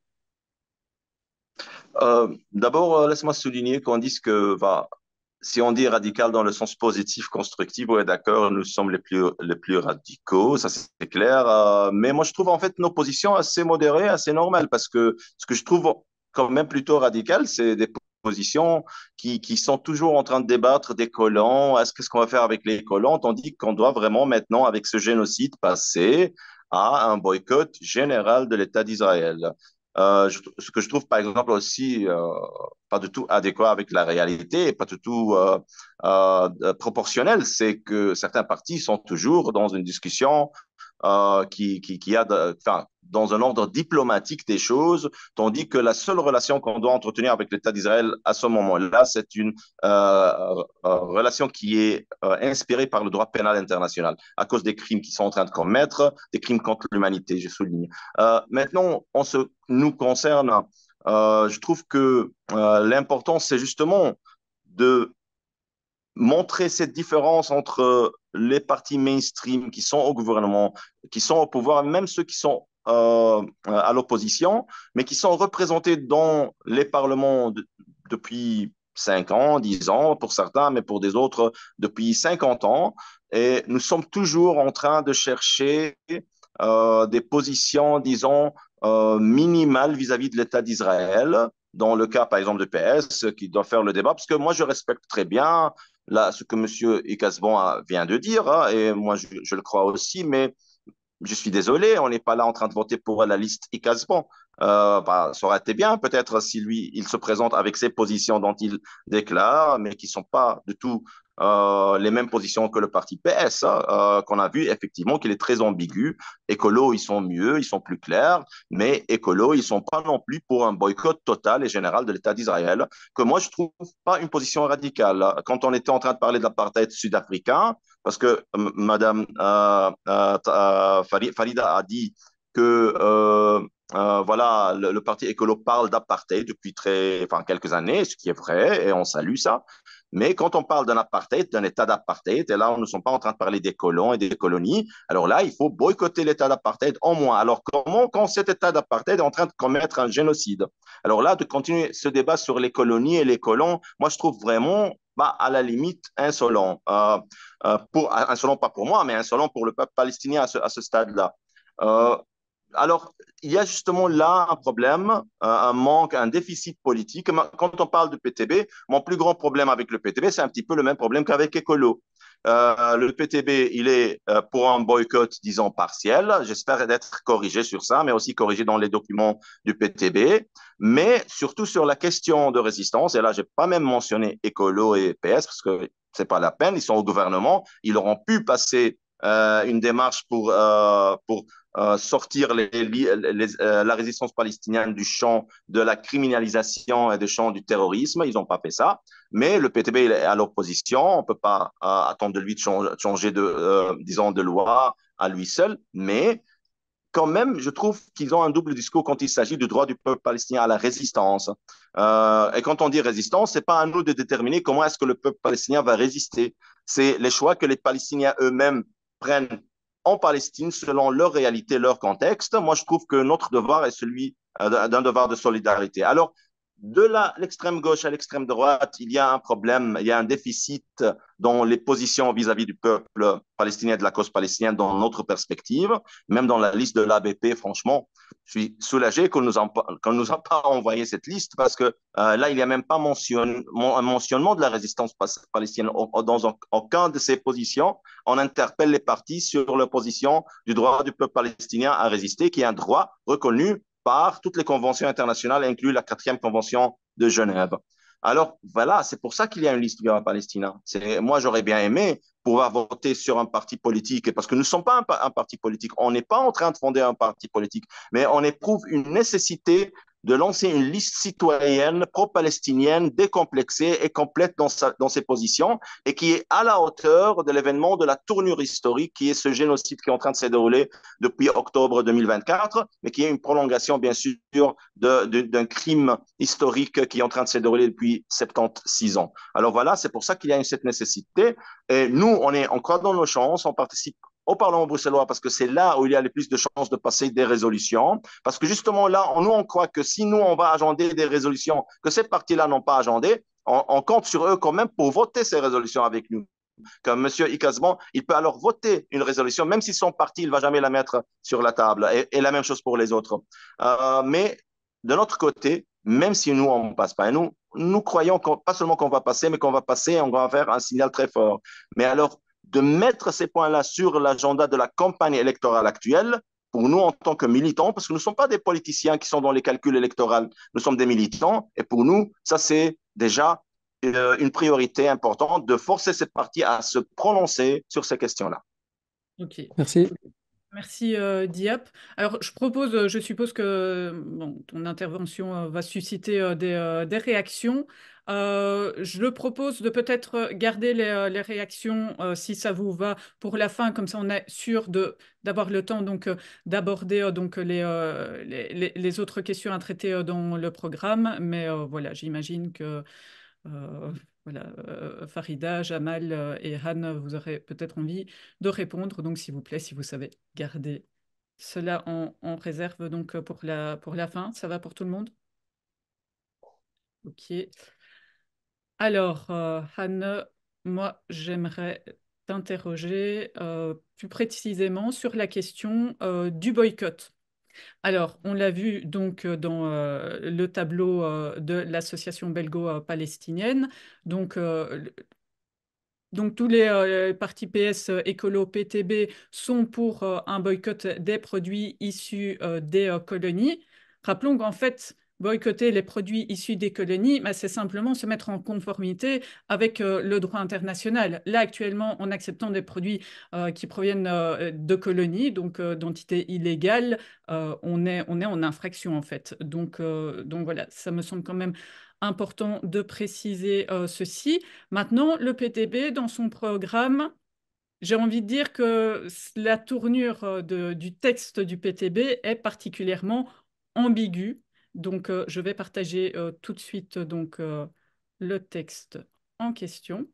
Euh, d'abord, euh, laisse-moi souligner qu'on dise que bah, si on dit radical dans le sens positif, constructif, ouais, d'accord, nous sommes les plus, les plus radicaux, ça c'est clair. Euh, mais moi, je trouve en fait nos positions assez modérées, assez normales, parce que ce que je trouve quand même plutôt radical, c'est des positions qui, qui sont toujours en train de débattre des colons. Est-ce qu'est-ce qu'on va faire avec les colons? Tandis qu'on doit vraiment maintenant, avec ce génocide, passer à un boycott général de l'État d'Israël. euh, je- ce que je trouve par exemple aussi euh, pas du tout adéquat avec la réalité, et pas du tout euh, euh, proportionnel, c'est que certains partis sont toujours dans une discussion euh, qui, qui, qui a de- enfin, dans un ordre diplomatique des choses, tandis que la seule relation qu'on doit entretenir avec l'État d'Israël à ce moment-là, c'est une euh, euh, relation qui est euh, inspirée par le droit pénal international, à cause des crimes qu'ils sont en train de commettre, des crimes contre l'humanité, je souligne. Euh, maintenant, en ce qui nous concerne, euh, je trouve que euh, l'important, c'est justement de montrer cette différence entre les partis mainstream qui sont au gouvernement, qui sont au pouvoir, même ceux qui sont euh, à l'opposition, mais qui sont représentés dans les parlements de- depuis cinq ans, dix ans pour certains, mais pour des autres depuis cinquante ans. Et nous sommes toujours en train de chercher euh, des positions, disons, euh, minimales vis-à-vis de l'État d'Israël. Dans le cas, par exemple, de P S, qui doit faire le débat, parce que moi, je respecte très bien là, ce que M. Ikasbon vient de dire, hein, et moi je, je, le crois aussi, mais je suis désolé, on n'est pas là en train de voter pour la liste Ikasbon. Euh, bah, ça aurait été bien peut-être si lui, il se présente avec ses positions dont il déclare, mais qui ne sont pas du tout euh, les mêmes positions que le parti P S, hein, euh, qu'on a vu effectivement qu'il est très ambigu. Écolo, ils sont mieux, ils sont plus clairs, mais écolo, ils ne sont pas non plus pour un boycott total et général de l'État d'Israël, que moi je trouve pas une position radicale. Quand on était en train de parler de l'apartheid sud-africain, parce que euh, Madame euh, euh, euh, Farida a dit que euh, euh, voilà, le, le, parti écolo parle d'apartheid depuis très, enfin, quelques années, ce qui est vrai, et on salue ça. Mais quand on parle d'un apartheid, d'un état d'apartheid, et là, on ne sommes pas en train de parler des colons et des colonies, alors là, il faut boycotter l'état d'apartheid au moins. Alors, comment, quand cet état d'apartheid est en train de commettre un génocide? Alors là, de continuer ce débat sur les colonies et les colons, moi, je trouve vraiment, bah, à la limite, insolent. Euh, euh, pour, insolent, pas pour moi, mais insolent pour le peuple palestinien à ce, à ce stade-là. Euh, alors, il y a justement là un problème, un manque, un déficit politique. Quand on parle de P T B, mon plus grand problème avec le P T B, c'est un petit peu le même problème qu'avec Écolo. Euh, le P T B, il est euh, pour un boycott, disons, partiel. J'espère d'être corrigé sur ça, mais aussi corrigé dans les documents du P T B. Mais surtout sur la question de résistance, et là, je n'ai pas même mentionné Écolo et P S, parce que ce n'est pas la peine, ils sont au gouvernement, ils auront pu passer euh, une démarche pour, euh, pour euh, sortir les, les, les, euh, la résistance palestinienne du champ de la criminalisation et du champ du terrorisme. Ils n'ont pas fait ça. Mais le P T B est à l'opposition. On ne peut pas euh, attendre de lui de changer de, euh, disons, de loi à lui seul. Mais quand même, je trouve qu'ils ont un double discours quand il s'agit du droit du peuple palestinien à la résistance. Euh, et quand on dit résistance, ce n'est pas à nous de déterminer comment est-ce que le peuple palestinien va résister. C'est les choix que les Palestiniens eux-mêmes prennent en Palestine selon leur réalité, leur contexte. Moi, je trouve que notre devoir est celui euh, d'un devoir de solidarité. Alors, de l'extrême gauche à l'extrême droite, il y a un problème, il y a un déficit dans les positions vis-à-vis du peuple palestinien, de la cause palestinienne, dans notre perspective. Même dans la liste de l'A B P, franchement, je suis soulagé qu'on ne nous, qu nous a pas envoyé cette liste parce que euh, là, il n'y a même pas mention, un mentionnement de la résistance palestinienne. Dans aucun de ces positions, on interpelle les partis sur leur position du droit du peuple palestinien à résister, qui est un droit reconnu par toutes les conventions internationales, inclus la quatrième convention de Genève. Alors voilà, c'est pour ça qu'il y a une liste Viva Palestina. Moi, j'aurais bien aimé pouvoir voter sur un parti politique, parce que nous ne sommes pas un, un parti politique. On n'est pas en train de fonder un parti politique, mais on éprouve une nécessité de lancer une liste citoyenne pro-palestinienne décomplexée et complète dans, sa, dans ses positions et qui est à la hauteur de l'événement de la tournure historique qui est ce génocide qui est en train de se dérouler depuis octobre deux mille vingt-quatre, mais qui est une prolongation, bien sûr, d'un crime historique qui est en train de se dérouler depuis soixante-seize ans. Alors voilà, c'est pour ça qu'il y a cette nécessité. Et nous, on, est, on croit dans nos chances, on participe au Parlement bruxellois parce que c'est là où il y a le plus de chances de passer des résolutions. Parce que justement là, on, nous, on croit que si nous, on va agender des résolutions que ces partis-là n'ont pas agendées, on, on compte sur eux quand même pour voter ces résolutions avec nous. Comme M. Ikasbon, il peut alors voter une résolution, même si son parti, il ne va jamais la mettre sur la table. Et, et la même chose pour les autres. Euh, mais de notre côté, même si nous, on ne passe pas, nous, nous croyons qu pas seulement qu'on va passer, mais qu'on va passer et on va faire un signal très fort. Mais alors, de mettre ces points-là sur l'agenda de la campagne électorale actuelle pour nous en tant que militants, parce que nous ne sommes pas des politiciens qui sont dans les calculs électoraux, nous sommes des militants, et pour nous, ça c'est déjà euh, une priorité importante de forcer cette partie à se prononcer sur ces questions-là. Ok. Merci. Merci euh, Diap. Alors je propose, euh, je suppose que bon, ton intervention euh, va susciter euh, des, euh, des réactions. Euh, je le propose de peut-être garder les, euh, les réactions euh, si ça vous va pour la fin, comme ça on est sûr de d'avoir le temps donc euh, d'aborder euh, donc les, euh, les, les- les autres questions à traiter euh, dans le programme. Mais euh, voilà, j'imagine que euh, voilà, euh, Farida, Jamal euh, et Han, vous aurez peut-être envie de répondre. Donc, s'il vous plaît, si vous savez garder cela en, en réserve donc euh, pour la, pour la fin, ça va pour tout le monde? Ok. Alors, euh, Han, moi, j'aimerais t'interroger euh, plus précisément sur la question euh, du boycott. Alors, on l'a vu donc euh, dans euh, le tableau euh, de l'association belgo-palestinienne. Donc, euh, Donc, tous les euh, partis P S, euh, écolo, P T B sont pour euh, un boycott des produits issus euh, des euh, colonies. Rappelons qu'en fait, boycotter les produits issus des colonies, bah, c'est simplement se mettre en conformité avec euh, le droit international. Là, actuellement, en acceptant des produits euh, qui proviennent euh, de colonies, donc euh, d'entités illégales, euh, on est, on est en infraction en fait. Donc, euh, donc voilà, ça me semble quand même important de préciser euh, ceci. Maintenant, le P T B, dans son programme, j'ai envie de dire que la tournure euh, de- du texte du P T B est particulièrement ambiguë. Donc, euh, je vais partager euh, tout de suite donc, euh, le texte en question.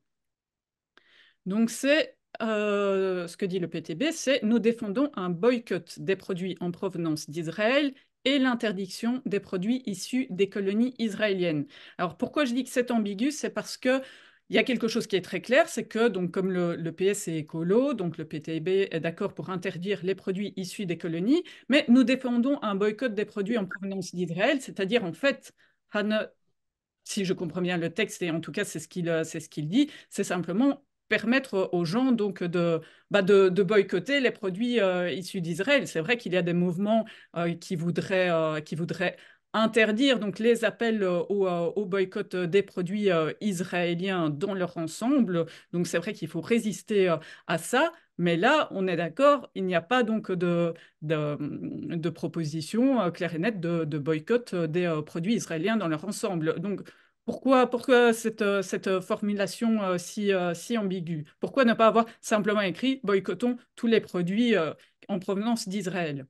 Donc, c'est euh, ce que dit le P T B, c'est nous défendons un boycott des produits en provenance d'Israël et l'interdiction des produits issus des colonies israéliennes. Alors, pourquoi je dis que c'est ambigu? C'est parce que il y a quelque chose qui est très clair, c'est que, donc, comme le, le P S est écolo, donc le P T B est d'accord pour interdire les produits issus des colonies, mais nous défendons un boycott des produits en provenance d'Israël, c'est-à-dire, en fait, Han, si je comprends bien le texte, et en tout cas c'est ce qu'il c'est ce qu'il dit, c'est simplement permettre aux gens donc de, bah de, de boycotter les produits euh, issus d'Israël. C'est vrai qu'il y a des mouvements euh, qui voudraient, euh, qui voudraient interdire donc les appels euh, au, euh, au boycott des produits euh, israéliens dans leur ensemble. Donc c'est vrai qu'il faut résister euh, à ça. Mais là, on est d'accord, il n'y a pas donc de, de, de proposition euh, claire et nette de, de boycott euh, des euh, produits israéliens dans leur ensemble. Donc, pourquoi, pourquoi cette, euh, cette formulation euh, si, euh, si ambiguë? Pourquoi ne pas avoir simplement écrit boycottons tous les produits euh, en provenance d'Israël?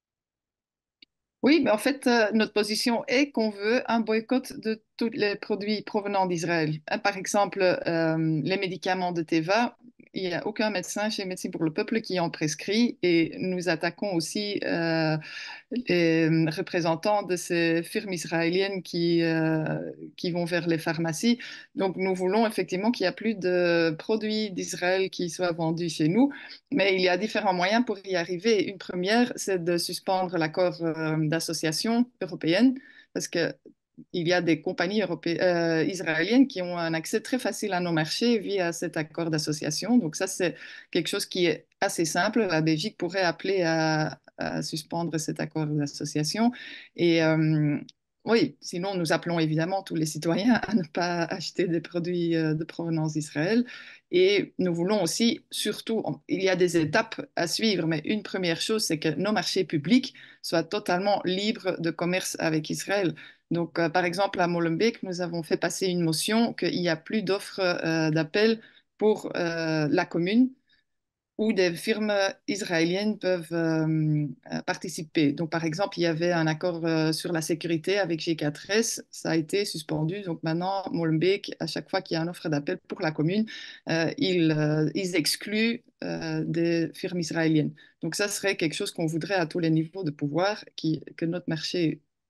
Oui, mais en fait, euh, notre position est qu'on veut un boycott de tous les produits provenant d'Israël. Hein, par exemple, euh, les médicaments de Teva, il n'y a aucun médecin chez Médecins pour le Peuple qui en prescrit et nous attaquons aussi euh, les représentants de ces firmes israéliennes qui, euh, qui vont vers les pharmacies. Donc, nous voulons effectivement qu'il n'y a plus de produits d'Israël qui soient vendus chez nous. Mais il y a différents moyens pour y arriver. Une première, c'est de suspendre l'accord euh, d'association européenne, parce que il y a des compagnies europé- euh, israéliennes qui ont un accès très facile à nos marchés via cet accord d'association. Donc ça, c'est quelque chose qui est assez simple. La Belgique pourrait appeler à, à suspendre cet accord d'association. Et euh, oui, sinon, nous appelons évidemment tous les citoyens à ne pas acheter des produits euh, de provenance d'Israël. Et nous voulons aussi, surtout, il y a des étapes à suivre, mais une première chose, c'est que nos marchés publics soient totalement libres de commerce avec Israël. Donc, euh, par exemple, à Molenbeek, nous avons fait passer une motion qu'il n'y a plus d'offres euh, d'appel pour euh, la commune où des firmes israéliennes peuvent euh, euh, participer. Donc, par exemple, il y avait un accord euh, sur la sécurité avec G quatre S, ça a été suspendu. Donc, maintenant, Molenbeek, à chaque fois qu'il y a une offre d'appel pour la commune, euh, ils, euh, ils excluent euh, des firmes israéliennes. Donc, ça serait quelque chose qu'on voudrait à tous les niveaux de pouvoir, qui, que notre marché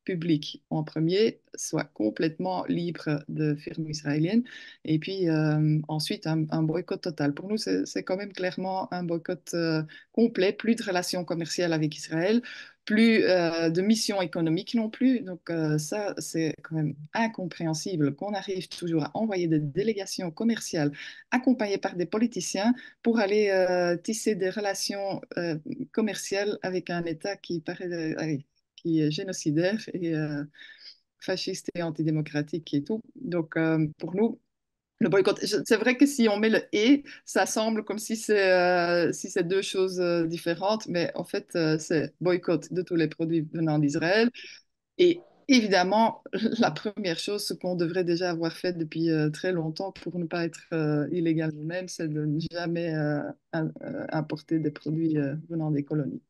public en premier soit complètement libre de firmes israéliennes et puis euh, ensuite un, un boycott total. Pour nous, c'est c'est quand même clairement un boycott euh, complet, plus de relations commerciales avec Israël, plus euh, de missions économiques non plus. Donc euh, ça, c'est quand même incompréhensible qu'on arrive toujours à envoyer des délégations commerciales accompagnées par des politiciens pour aller euh, tisser des relations euh, commerciales avec un État qui paraît, euh, allez, qui est génocidaire et euh, fasciste et antidémocratique et tout. Donc euh, pour nous, le boycott, c'est vrai que si on met le et, ça semble comme si c'est euh, si c'est deux choses euh, différentes, mais en fait, euh, c'est boycott de tous les produits venant d'Israël. Et évidemment, la première chose, ce qu'on devrait déjà avoir fait depuis euh, très longtemps pour ne pas être euh, illégal nous-mêmes, c'est de ne jamais euh, im- euh, importer des produits euh, venant des colonies.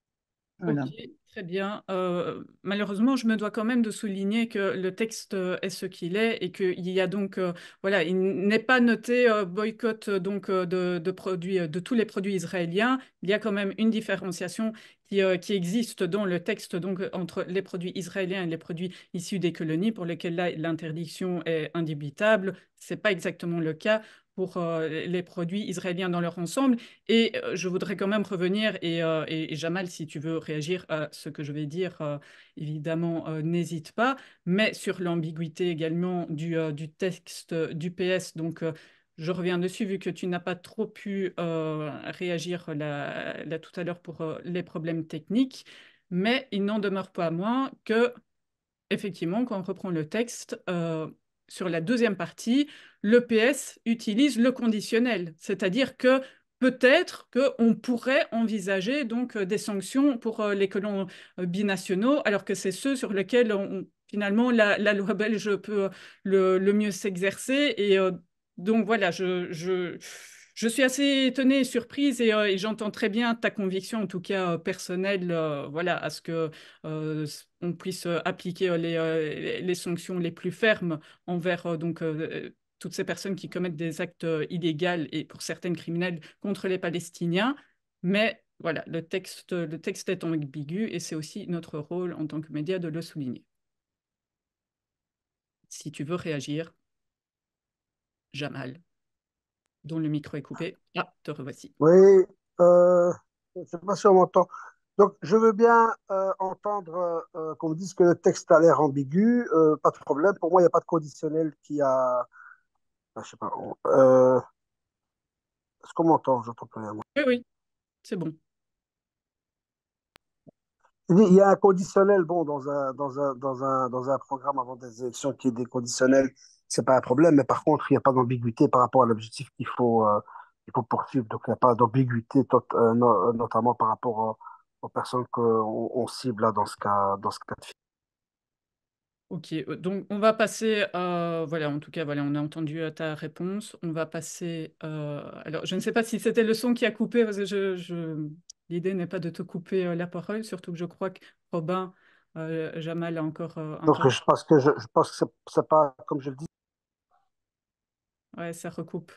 Ok, Voilà. très bien. Euh, malheureusement, je me dois quand même de souligner que le texte euh, est ce qu'il est et qu'il y a donc, euh, voilà, il n'est pas noté euh, boycott euh, donc euh, de, de produits, euh, de tous les produits israéliens. Il y a quand même une différenciation qui, euh, qui existe dans le texte donc entre les produits israéliens et les produits issus des colonies pour lesquels là l'interdiction est indubitable. C'est pas exactement le cas pour euh, les produits israéliens dans leur ensemble. Et euh, je voudrais quand même revenir, et, euh, et- et Jamal, si tu veux réagir à ce que je vais dire, euh, évidemment, euh, n'hésite pas, mais sur l'ambiguïté également du, euh, du texte du P S, donc euh, je reviens dessus, vu que tu n'as pas trop pu euh, réagir là, là tout à l'heure pour euh, les problèmes techniques, mais il n'en demeure pas moins que effectivement, quand on reprend le texte, euh, sur la deuxième partie, le P S utilise le conditionnel, c'est-à-dire que peut-être qu'on pourrait envisager donc euh, des sanctions pour euh, les colons euh, binationaux, alors que c'est ceux sur lesquels on- finalement la, la loi belge peut euh, le, le mieux s'exercer. Et euh, donc voilà, je, je, je suis assez étonnée et surprise, et, euh, et j'entends très bien ta conviction, en tout cas euh, personnelle, euh, voilà, à ce que euh, on puisse euh, appliquer euh, les, euh, les sanctions les plus fermes envers euh, donc, euh, toutes ces personnes qui commettent des actes euh, illégaux et pour certaines criminels contre les Palestiniens. Mais voilà, le texte, le texte est ambigu et c'est aussi notre rôle en tant que média de le souligner. Si tu veux réagir, Jamal, dont le micro est coupé. Ah, te revoici. Oui, euh, je ne sais pas si on m'entend. Donc, je veux bien euh, entendre euh, qu'on me dise que le texte a l'air ambigu. Euh, pas de problème. Pour moi, il n'y a pas de conditionnel qui a. Ah, je sais pas. Euh, est-ce qu'on m'entend? J'entends plus rien. moi. Oui, oui, c'est bon. Il il y a un conditionnel, bon, dans un, dans un, dans un, dans un programme avant des élections qui est des conditionnels, c'est pas un problème. Mais par contre, il n'y a pas d'ambiguïté par rapport à l'objectif qu'il faut, euh, qu'il faut poursuivre. Donc, il n'y a pas d'ambiguïté, tot- euh, no- notamment par rapport aux, aux personnes qu'on on cible là, dans ce cas, dans ce cas de figure. Ok, euh, donc on va passer, à- voilà, en tout cas, voilà, on a entendu euh, ta réponse. On va passer, euh, alors je ne sais pas si c'était le son qui a coupé, parce que je, je- l'idée n'est pas de te couper euh, la parole, surtout que je crois que Robin, euh, Jamal a encore euh, un Donc, temps. je pense que je, je pense que c'est c'est pas, comme je le dis. Ouais, ça recoupe.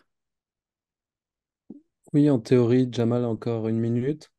Oui, en théorie, Jamal, encore une minute.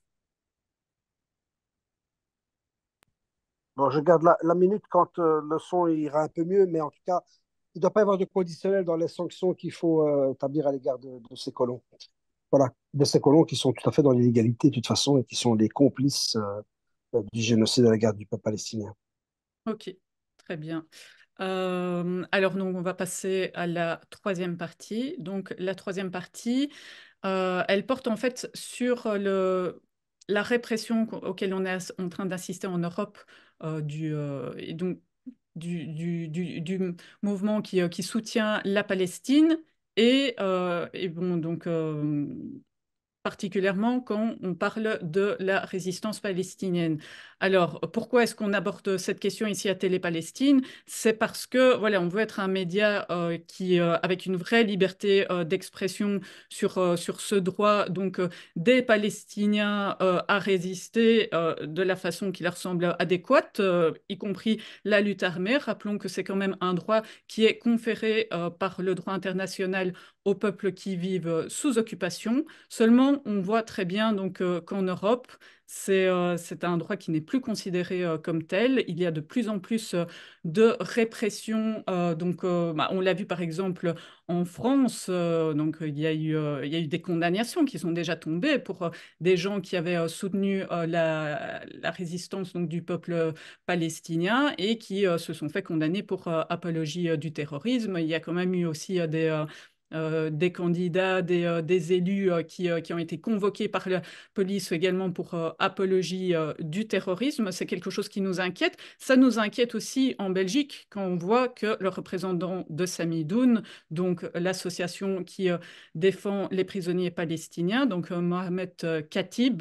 Bon, je garde la, la minute quand euh, le son ira un peu mieux, mais en tout cas, il ne doit pas y avoir de conditionnel dans les sanctions qu'il faut euh, établir à l'égard de, de ces colons. Voilà, de ces colons qui sont tout à fait dans l'illégalité de toute façon et qui sont les complices euh, du génocide à l'égard du peuple palestinien. Ok, très bien. Euh, alors, donc, on va passer à la troisième partie. Donc, la troisième partie, euh, elle porte en fait sur le, la répression qu- auquel on est as- en train d'assister en Europe euh, du, euh, et donc, du, du, du- du mouvement qui, euh, qui soutient la Palestine. Et, euh, et bon, donc, euh, particulièrement quand on parle de la résistance palestinienne. Alors, pourquoi est-ce qu'on aborde cette question ici à Télé-Palestine? C'est parce que, voilà, on veut être un média euh, qui, euh, avec une vraie liberté euh, d'expression sur, euh, sur ce droit donc, euh, des Palestiniens euh, à résister euh, de la façon qui leur semble adéquate, euh, y compris la lutte armée. Rappelons que c'est quand même un droit qui est conféré euh, par le droit international aux peuples qui vivent sous occupation. Seulement, on voit très bien donc euh, qu'en Europe, c'est euh, c'est un droit qui n'est plus considéré euh, comme tel. Il y a de plus en plus euh, de répression. Euh, donc, euh, bah, on l'a vu par exemple en France. Euh, donc, il y a eu, euh, il y a eu des condamnations qui sont déjà tombées pour euh, des gens qui avaient euh, soutenu euh, la, la résistance donc, du peuple palestinien et qui euh, se sont fait condamner pour euh, apologie euh, du terrorisme. Il y a quand même eu aussi euh, des, euh, euh, des candidats, des, euh, des élus euh, qui, euh, qui ont été convoqués par la police également pour euh, apologie euh, du terrorisme. C'est quelque chose qui nous inquiète. Ça nous inquiète aussi en Belgique quand on voit que le représentant de Samidoun, donc l'association qui euh, défend les prisonniers palestiniens, donc euh, Mohamed euh, Khatib,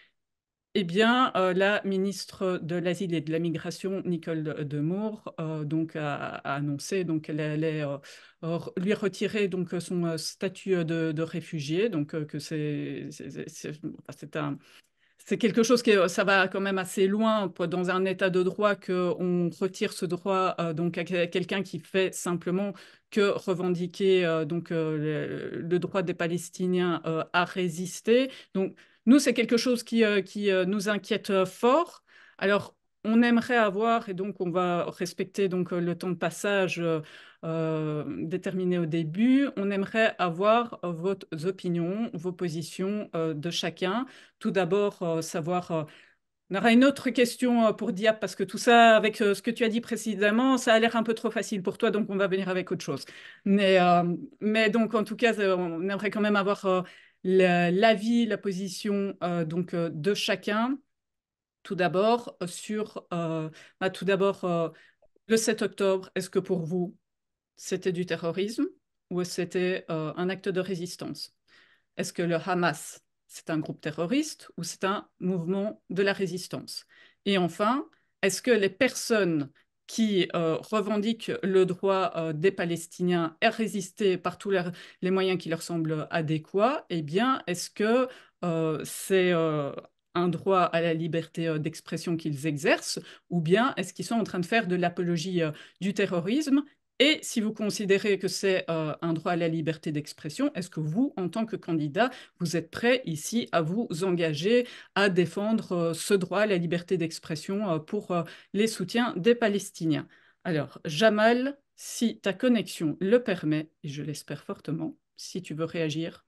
eh bien, euh, la ministre de l'Asile et de la Migration, Nicole Demore, euh, donc a, a annoncé donc qu'elle allait euh, re- lui retirer donc son euh, statut de, de réfugié, donc euh, que c'est c'est c'est- enfin, c'est un c'est quelque chose qui est- ça va quand même assez loin pour- dans un état de droit qu'on retire ce droit euh, donc à que- quelqu'un qui fait simplement que revendiquer euh, donc euh, le, le droit des Palestiniens euh, à résister. Donc nous c'est quelque chose qui euh, qui euh, nous inquiète euh, fort. Alors on aimerait avoir et donc on va respecter donc euh, le temps de passage euh, euh, déterminé au début. On aimerait avoir euh, vos opinions, vos positions euh, de chacun. Tout d'abord, euh, savoir. Euh, on aura une autre question euh, pour Diap, parce que tout ça, avec euh, ce que tu as dit précédemment, ça a l'air un peu trop facile pour toi, donc on va venir avec autre chose. Mais, euh, mais donc, en tout cas, euh, on aimerait quand même avoir euh, la- l'avis, la position euh, donc, euh, de chacun. Tout d'abord, euh, sur. Euh, bah, tout d'abord, euh, le sept octobre, est-ce que pour vous, c'était du terrorisme ou c'était euh, un acte de résistance? Est-ce que le Hamas, c'est un groupe terroriste ou c'est un mouvement de la résistance? Et enfin, est-ce que les personnes qui euh, revendiquent le droit euh, des Palestiniens à résister par tous leurs- les moyens qui leur semblent adéquats, eh bien, est-ce que euh, c'est euh, un droit à la liberté euh, d'expression qu'ils exercent, ou bien est-ce qu'ils sont en train de faire de l'apologie euh, du terrorisme? Et si vous considérez que c'est euh, un droit à la liberté d'expression, est-ce que vous, en tant que candidat, vous êtes prêt ici à vous engager à défendre euh, ce droit à la liberté d'expression euh, pour euh, les soutiens des Palestiniens? Alors, Jamal, si ta connexion le permet, et je l'espère fortement, si tu veux réagir.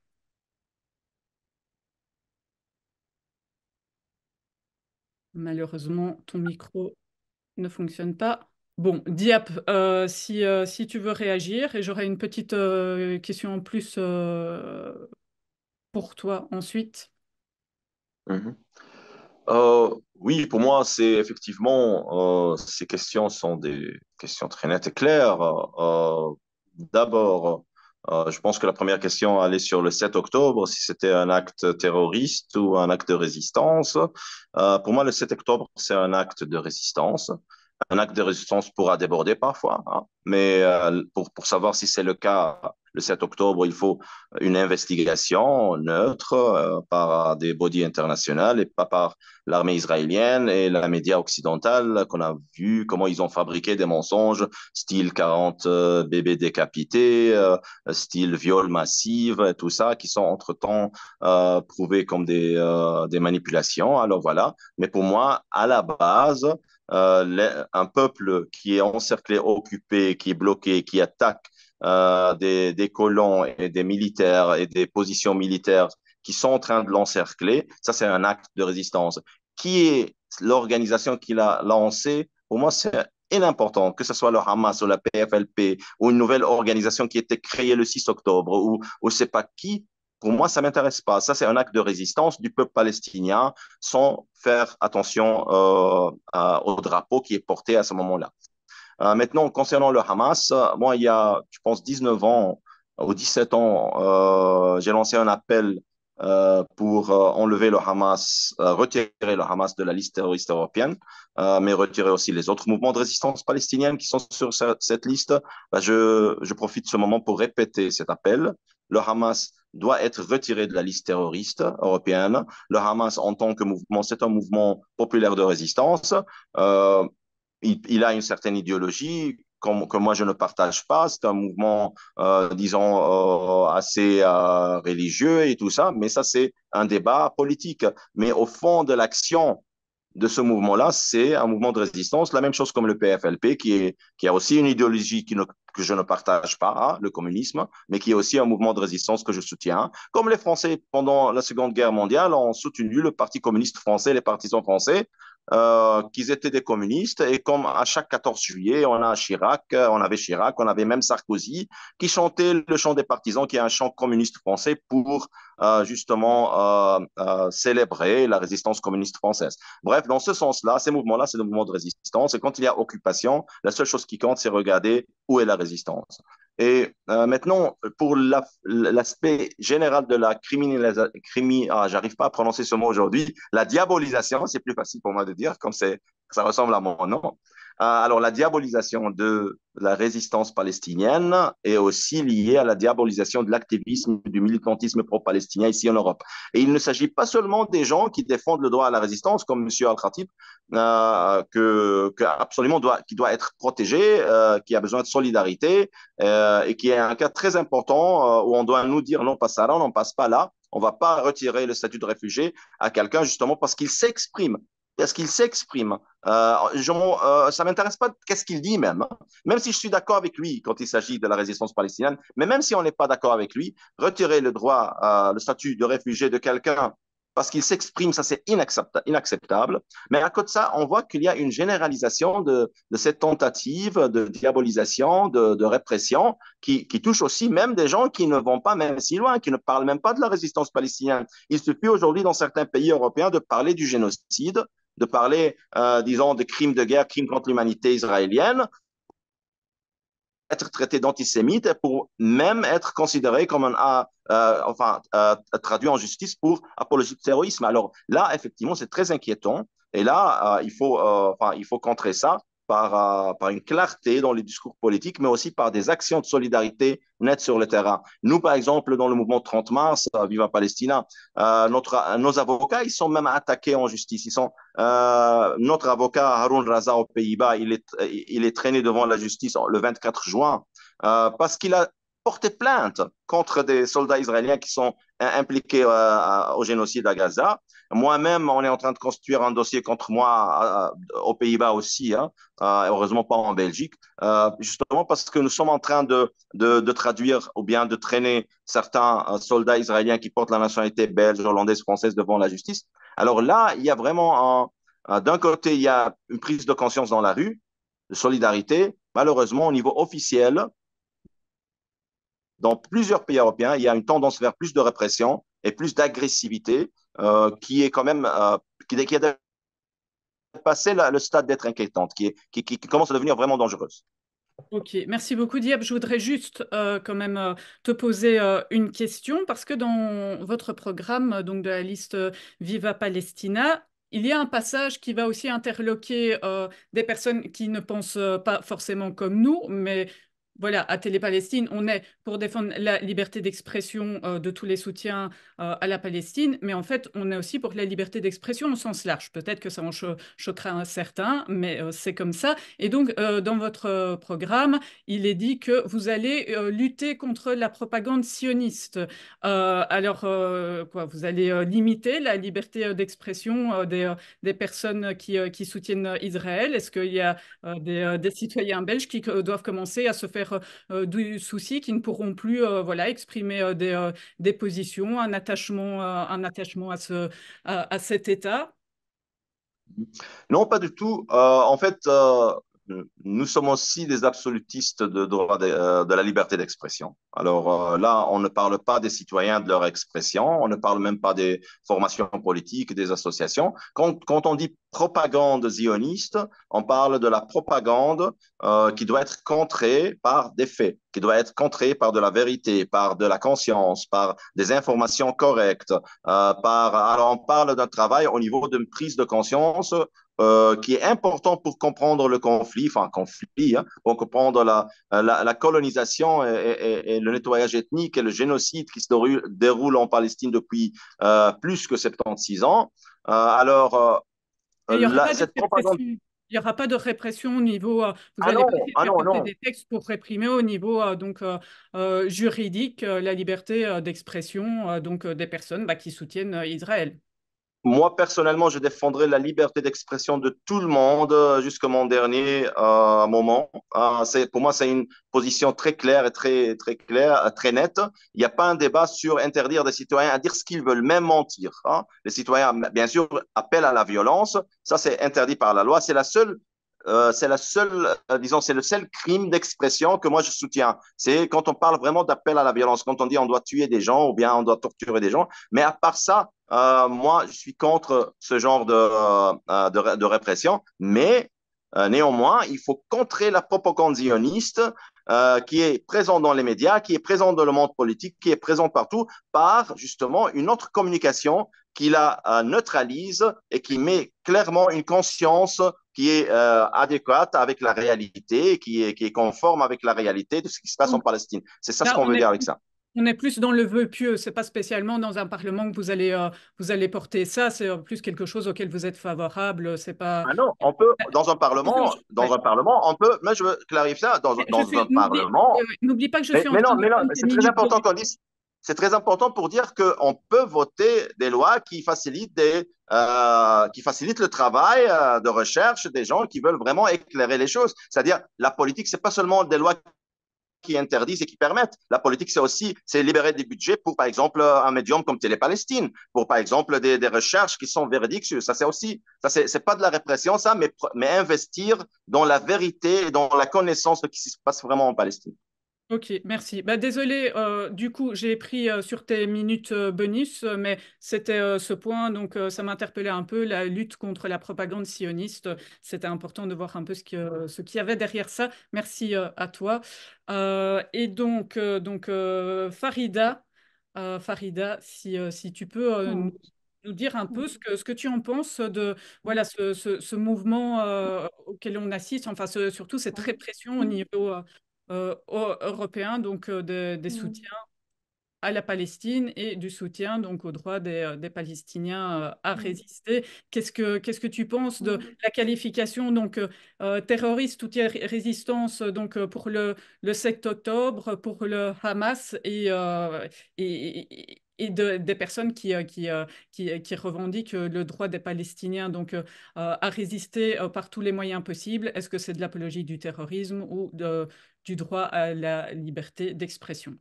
Malheureusement, ton micro ne fonctionne pas. Bon, Diap, euh, si, euh, si tu veux réagir, et j'aurai une petite euh, question en plus euh, pour toi ensuite. Mhm. Euh, oui, pour moi, c'est effectivement, euh, ces questions sont des questions très nettes et claires. Euh, d'abord, euh, je pense que la première question allait sur le sept octobre, si c'était un acte terroriste ou un acte de résistance. Euh, pour moi, le sept octobre, c'est un acte de résistance. Un acte de résistance pourra déborder parfois, hein, mais euh, pour, pour savoir si c'est le cas le sept octobre, il faut une investigation neutre euh, par des bodies internationales et pas par l'armée israélienne et la média occidentale qu'on a vu comment ils ont fabriqué des mensonges, style quarante euh, bébés décapités, euh, style viol massif, tout ça, qui sont entre-temps euh, prouvés comme des, euh, des manipulations. Alors voilà. Mais pour moi, à la base, euh, les, un peuple qui est encerclé, occupé, qui est bloqué, qui attaque euh, des, des colons et des militaires et des positions militaires qui sont en train de l'encercler, ça c'est un acte de résistance. Qui est l'organisation qui l'a lancé? Pour moi, c'est important, que ce soit le Hamas ou la P F L P ou une nouvelle organisation qui a été créée le six octobre ou, ou je ne sais pas qui. Pour moi, ça ne m'intéresse pas. Ça, c'est un acte de résistance du peuple palestinien sans faire attention euh, à, au drapeau qui est porté à ce moment-là. Euh, maintenant, concernant le Hamas, euh, moi, il y a, je pense, dix-neuf ans ou dix-sept ans, euh, j'ai lancé un appel euh, pour euh, enlever le Hamas, euh, retirer le Hamas de la liste terroriste européenne, euh, mais retirer aussi les autres mouvements de résistance palestinienne qui sont sur ce- cette liste. Ben, je, je profite de ce moment pour répéter cet appel. Le Hamas doit être retiré de la liste terroriste européenne. Le Hamas, en tant que mouvement, c'est un mouvement populaire de résistance. Euh, il, il a une certaine idéologie, comme, que moi je ne partage pas. C'est un mouvement, euh, disons, euh, assez euh, religieux et tout ça, mais ça, c'est un débat politique. Mais au fond de l'action de ce mouvement-là, c'est un mouvement de résistance, la même chose comme le P F L P, qui, est, qui a aussi une idéologie qui ne, que je ne partage pas, hein, le communisme, mais qui est aussi un mouvement de résistance que je soutiens. Comme les Français, pendant la Seconde Guerre mondiale, ont soutenu le Parti communiste français, les partisans français, euh, qu'ils étaient des communistes. Et comme à chaque quatorze juillet, on a Chirac, on avait Chirac, on avait même Sarkozy, qui chantait le chant des partisans, qui est un chant communiste français pour euh, justement euh, euh, célébrer la résistance communiste française. Bref, dans ce sens-là, ces mouvements-là, c'est des mouvements de résistance. Et quand il y a occupation, la seule chose qui compte, c'est regarder où est la résistance. Et euh, maintenant, pour la, l'aspect général de la criminalisation, crimi, ah, j'arrive pas à prononcer ce mot aujourd'hui, la diabolisation, c'est plus facile pour moi de dire, comme c'est, ça ressemble à mon nom. Euh, alors, la diabolisation de la résistance palestinienne est aussi liée à la diabolisation de l'activisme, du militantisme pro-palestinien ici en Europe. Et il ne s'agit pas seulement des gens qui défendent le droit à la résistance, comme M. Al-Khatib, euh, que, que absolument doit, qui doit être protégé, euh, qui a besoin de solidarité, euh, et qui est un cas très important euh, où on doit nous dire non, pas ça là, on n'en passe pas là. On ne va pas retirer le statut de réfugié à quelqu'un justement parce qu'il s'exprime parce qu'il s'exprime. Euh, euh, ça ne m'intéresse pas qu'est-ce qu'il dit même. Hein. Même si je suis d'accord avec lui quand il s'agit de la résistance palestinienne, mais même si on n'est pas d'accord avec lui, retirer le droit, euh, le statut de réfugié de quelqu'un parce qu'il s'exprime, ça c'est inacceptable. Mais à côté de ça, on voit qu'il y a une généralisation de, de cette tentative de diabolisation, de, de répression, qui, qui touche aussi même des gens qui ne vont pas même si loin, qui ne parlent même pas de la résistance palestinienne. Il suffit aujourd'hui dans certains pays européens de parler du génocide, de parler, euh, disons, de crimes de guerre, crimes contre l'humanité israélienne, être traité d'antisémite pour même être considéré comme un, euh, enfin, euh, traduit en justice pour apologie de terrorisme. Alors là, effectivement, c'est très inquiétant. Et là, euh, il faut, euh, enfin, il faut contrer ça par, euh, par une clarté dans les discours politiques, mais aussi par des actions de solidarité nettes sur le terrain. Nous, par exemple, dans le mouvement trente mars, euh, Viva Palestina, euh, notre, nos avocats, ils sont même attaqués en justice. Ils sont, euh, notre avocat Haroun Raza aux Pays-Bas, il est, il est traîné devant la justice le vingt-quatre juin euh, parce qu'il a porté plainte contre des soldats israéliens qui sont impliqués euh, au génocide à Gaza. Moi-même, on est en train de construire un dossier contre moi euh, aux Pays-Bas aussi, hein, euh, heureusement pas en Belgique, euh, justement parce que nous sommes en train de, de, de traduire ou bien de traîner certains euh, soldats israéliens qui portent la nationalité belge, hollandaise, française devant la justice. Alors là, il y a vraiment, un, un, d'un côté, il y a une prise de conscience dans la rue, de solidarité. Malheureusement, au niveau officiel, dans plusieurs pays européens, il y a une tendance vers plus de répression et plus d'agressivité euh, qui est quand même euh, qui, qui a dépassé la, le stade d'être inquiétante, qui, est, qui, qui, qui commence à devenir vraiment dangereuse. Ok, merci beaucoup Diab. Je voudrais juste euh, quand même euh, te poser euh, une question parce que dans votre programme, donc de la liste euh, Viva Palestina, il y a un passage qui va aussi interloquer euh, des personnes qui ne pensent euh, pas forcément comme nous, mais voilà, à Télé-Palestine, on est pour défendre la liberté d'expression euh, de tous les soutiens euh, à la Palestine, mais en fait, on est aussi pour la liberté d'expression au sens large. Peut-être que ça en cho choquera un certain, mais euh, c'est comme ça. Et donc, euh, dans votre euh, programme, il est dit que vous allez euh, lutter contre la propagande sioniste. Euh, alors, euh, quoi, vous allez euh, limiter la liberté euh, d'expression euh, des, euh, des personnes qui, euh, qui soutiennent Israël. Est-ce qu'il y a euh, des, euh, des citoyens belges qui euh, doivent commencer à se faire Euh, du souci, qui ne pourront plus euh, voilà, exprimer euh, des, euh, des positions, un attachement, euh, un attachement à, ce, à, à cet État? Non, pas du tout. Euh, en fait, euh, nous sommes aussi des absolutistes de, droit de, euh, de la liberté d'expression. Alors euh, là, on ne parle pas des citoyens de leur expression, on ne parle même pas des formations politiques, des associations. Quand, quand on dit propagande zioniste, on parle de la propagande euh, qui doit être contrée par des faits, qui doit être contrée par de la vérité, par de la conscience, par des informations correctes. Euh, par, alors on parle d'un travail au niveau d'une prise de conscience euh, qui est important pour comprendre le conflit, enfin conflit, hein, pour comprendre la, la, la colonisation et, et, et, le nettoyage ethnique et le génocide qui se déroule, déroule en Palestine depuis euh, plus que soixante-seize ans. Euh, alors, Et il n'y euh, aurait là, pas cette propagande... d'interprétation. Il Il n'y aura pas de répression au niveau. Euh, vous Ah allez non, pas essayer de ah faire non, passer non. des textes pour réprimer au niveau euh, donc euh, euh, juridique euh, la liberté euh, d'expression euh, donc euh, des personnes bah, qui soutiennent euh, Israël. Moi, personnellement, je défendrai la liberté d'expression de tout le monde euh, jusqu'à mon dernier euh, moment. Euh, c'est, pour moi, c'est une position très claire et très, très claire, euh, très nette. Il n'y a pas un débat sur interdire des citoyens à dire ce qu'ils veulent, même mentir, hein. Les citoyens, bien sûr, appellent à la violence. Ça, c'est interdit par la loi. C'est la seule, euh, c'est la seule, euh, disons, c'est le seul crime d'expression que moi je soutiens. C'est quand on parle vraiment d'appel à la violence, quand on dit on doit tuer des gens ou bien on doit torturer des gens. Mais à part ça, euh, moi, je suis contre ce genre de, euh, de, de répression, mais euh, néanmoins, il faut contrer la propagande zioniste euh, qui est présente dans les médias, qui est présente dans le monde politique, qui est présente partout, par justement une autre communication qui la euh, neutralise et qui met clairement une conscience qui est euh, adéquate avec la réalité, qui est, qui est conforme avec la réalité de ce qui se passe en Palestine. C'est ça ce Là, qu'on on veut est dire avec ça. On est plus dans le vœu pieux, c'est pas spécialement dans un parlement que vous allez, euh, vous allez porter ça, c'est euh, plus quelque chose auquel vous êtes favorable, c'est pas... Ah non, on peut, dans un parlement, dans Ouais. un parlement, on peut, mais je veux clarifier ça, dans, Je dans suis, un n'oublie, parlement, ouais, ouais. N'oublie pas que je mais, suis en mais train non, de mais non, prendre mais tes c'est très minutes important de... qu'on dise, c'est très important pour dire qu'on peut voter des lois qui facilitent, des, euh, qui facilitent le travail euh, de recherche des gens qui veulent vraiment éclairer les choses. C'est-à-dire, la politique, c'est pas seulement des lois qui interdisent et qui permettent. La politique, c'est aussi c'est libérer des budgets pour, par exemple, un médium comme Télé-Palestine, pour, par exemple, des, des recherches qui sont véridiques. Ça, c'est aussi, ça, c'est, c'est pas de la répression, ça, mais, mais investir dans la vérité et dans la connaissance de ce qui se passe vraiment en Palestine. Ok, merci. Bah, désolé, euh, du coup, j'ai pris euh, sur tes minutes euh, bonus, euh, mais c'était euh, ce point, donc euh, ça m'interpellait un peu, la lutte contre la propagande sioniste. C'était important de voir un peu ce que, ce qu'il y avait derrière ça. Merci euh, à toi. Euh, et donc, euh, donc euh, Farida, euh, Farida, si, euh, si tu peux euh, nous, Hmm. nous dire un peu Hmm. ce que, ce que tu en penses de voilà, ce, ce, ce mouvement euh, auquel on assiste, enfin ce- surtout cette répression au niveau... euh, euh, au- européen, donc euh, de- des Hmm. soutiens à la Palestine et du soutien donc aux droits des, euh, des Palestiniens euh, à Hmm. résister. Qu'est-ce que, qu'est-ce que tu penses de Hmm. la qualification donc euh, euh, terroriste ou ré- résistance euh, donc euh, pour le, le sept octobre, pour le Hamas et, euh, et, et- et de- des personnes qui, euh, qui, euh, qui, qui revendiquent euh, le droit des Palestiniens donc euh, euh, à résister euh, par tous les moyens possibles. Est-ce que c'est de l'apologie du terrorisme ou de, du droit à la liberté d'expression?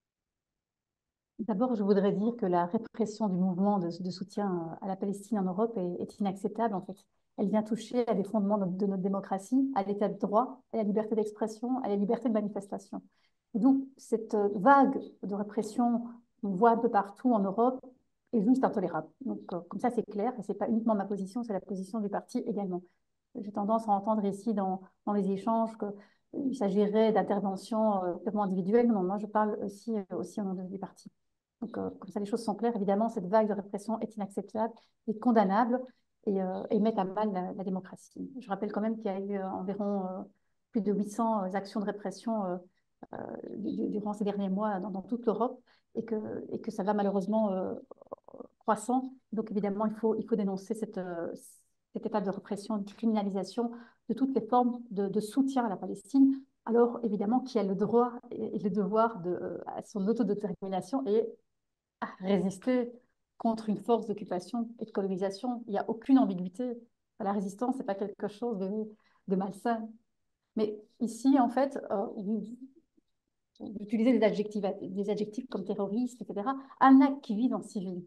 D'abord, je voudrais dire que la répression du mouvement de, de soutien à la Palestine en Europe est, est inacceptable, en fait. Elle vient toucher à des fondements de, de notre démocratie, à l'état de droit, à la liberté d'expression, à la liberté de manifestation. Et donc, cette vague de répression qu'on voit un peu partout en Europe est juste intolérable. Donc, euh, comme ça, c'est clair, et ce n'est pas uniquement ma position, c'est la position du parti également. J'ai tendance à entendre ici dans, dans les échanges qu'il s'agirait d'interventions euh, purement individuelles. Non, moi, je parle aussi, euh, aussi au nom du parti. Donc, euh, comme ça, les choses sont claires. Évidemment, cette vague de répression est inacceptable et condamnable et, euh, et met à mal la, la démocratie. Je rappelle quand même qu'il y a eu euh, environ euh, plus de huit cents actions de répression euh, euh, durant ces derniers mois dans, dans toute l'Europe et que, et que ça va malheureusement euh, croissant. Donc, évidemment, il faut, il faut dénoncer cette, euh, cette étape de répression, de criminalisation de toutes les formes de, de soutien à la Palestine. Alors, évidemment, qui a le droit et, et le devoir de, euh, à son autodétermination et à résister contre une force d'occupation et de colonisation. Il n'y a aucune ambiguïté. La résistance, ce n'est pas quelque chose de, de malsain. Mais ici, en fait, euh, d'utiliser des adjectifs, des adjectifs comme terroriste, et cetera. Un acte qui vise en civil,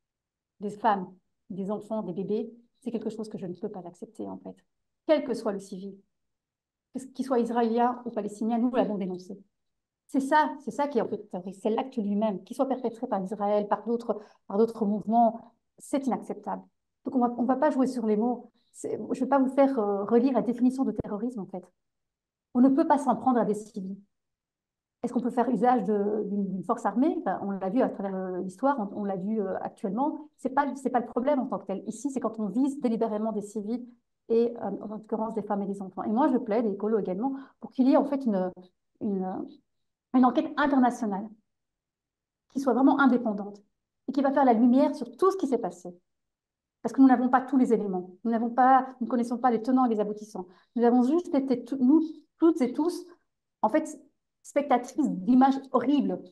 des femmes, des enfants, des bébés, c'est quelque chose que je ne peux pas accepter, en fait. Quel que soit le civil, qu'il soit israélien ou palestinien, nous l'avons dénoncé. C'est ça, c'est ça qui est en fait terroriste, c'est l'acte lui-même, qu'il soit perpétré par Israël, par d'autres, par d'autres mouvements, c'est inacceptable. Donc on va, on va pas jouer sur les mots. Je ne vais pas vous faire euh, relire la définition de terrorisme en fait. On ne peut pas s'en prendre à des civils. Est-ce qu'on peut faire usage d'une force armée? Ben, on l'a vu à travers l'histoire, on, on l'a vu euh, actuellement. C'est pas, c'est pas le problème en tant que tel. Ici, c'est quand on vise délibérément des civils et euh, en l'occurrence des femmes et des enfants. Et moi, je plaide, et écolo également, pour qu'il y ait en fait une, une, une enquête internationale qui soit vraiment indépendante et qui va faire la lumière sur tout ce qui s'est passé. Parce que nous n'avons pas tous les éléments. Nous n'avons pas, nous ne connaissons pas les tenants et les aboutissants. Nous avons juste été, nous, toutes et tous, en fait, spectatrices d'images horribles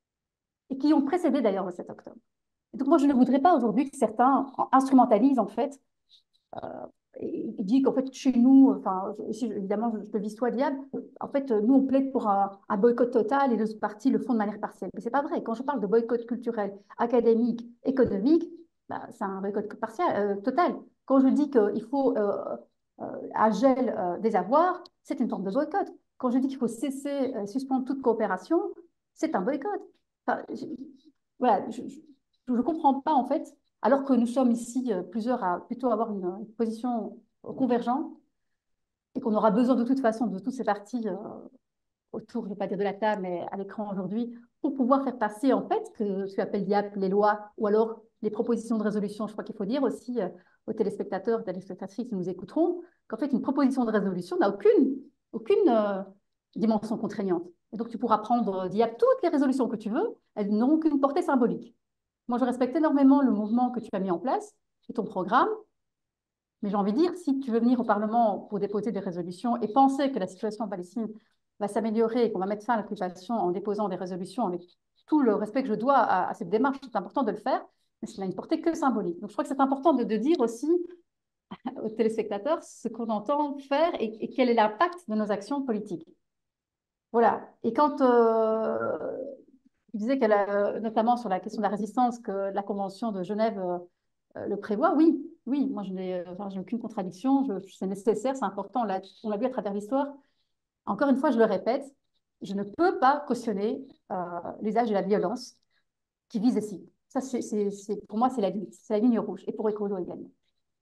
et qui ont précédé d'ailleurs le sept octobre. Et donc moi, je ne voudrais pas aujourd'hui que certains instrumentalisent, en fait, euh, et, et disent qu'en fait, chez nous, enfin, ici, évidemment, je, je vis soit diable, en fait, nous, on plaide pour un, un boycott total et les autres partis le font de manière partielle. Mais ce n'est pas vrai. Quand je parle de boycott culturel, académique, économique, bah, c'est un boycott partiel, euh, total. Quand je dis qu'il faut euh, euh, un gel euh, des avoirs, c'est une forme de boycott. Quand je dis qu'il faut cesser, euh, suspendre toute coopération, c'est un boycott. Enfin, je, voilà, je ne comprends pas, en fait, alors que nous sommes ici euh, plusieurs à plutôt avoir une, une position convergente et qu'on aura besoin de toute façon de tous ces partis euh, autour, je ne vais pas dire de la table, mais à l'écran aujourd'hui, pour pouvoir faire passer, en fait, ce que tu appelles diable, les lois, ou alors les propositions de résolution. Je crois qu'il faut dire aussi euh, aux téléspectateurs, téléspectatrices qui nous écouteront, qu'en fait, une proposition de résolution n'a aucune, aucune euh, dimension contraignante. Et donc, tu pourras prendre diable toutes les résolutions que tu veux, elles n'ont qu'une portée symbolique. Moi, je respecte énormément le mouvement que tu as mis en place et ton programme, mais j'ai envie de dire, si tu veux venir au Parlement pour déposer des résolutions et penser que la situation en Palestine va s'améliorer et qu'on va mettre fin à l'occupation en déposant des résolutions avec tout le respect que je dois à, à cette démarche, c'est important de le faire, mais cela n'a une portée que symbolique. Donc, je crois que c'est important de, de dire aussi aux téléspectateurs ce qu'on entend faire et, et quel est l'impact de nos actions politiques. Voilà. Et quand euh, tu disais qu'elle a, notamment sur la question de la résistance, que la Convention de Genève euh, le prévoit, oui, oui, moi je n'ai enfin, j'ai aucune contradiction, c'est nécessaire, c'est important, on l'a vu à travers l'histoire. Encore une fois, je le répète, je ne peux pas cautionner euh, l'usage de la violence qui vise ici. Ça, c'est, pour moi, c'est la limite, c'est la ligne rouge, et pour Écolo également.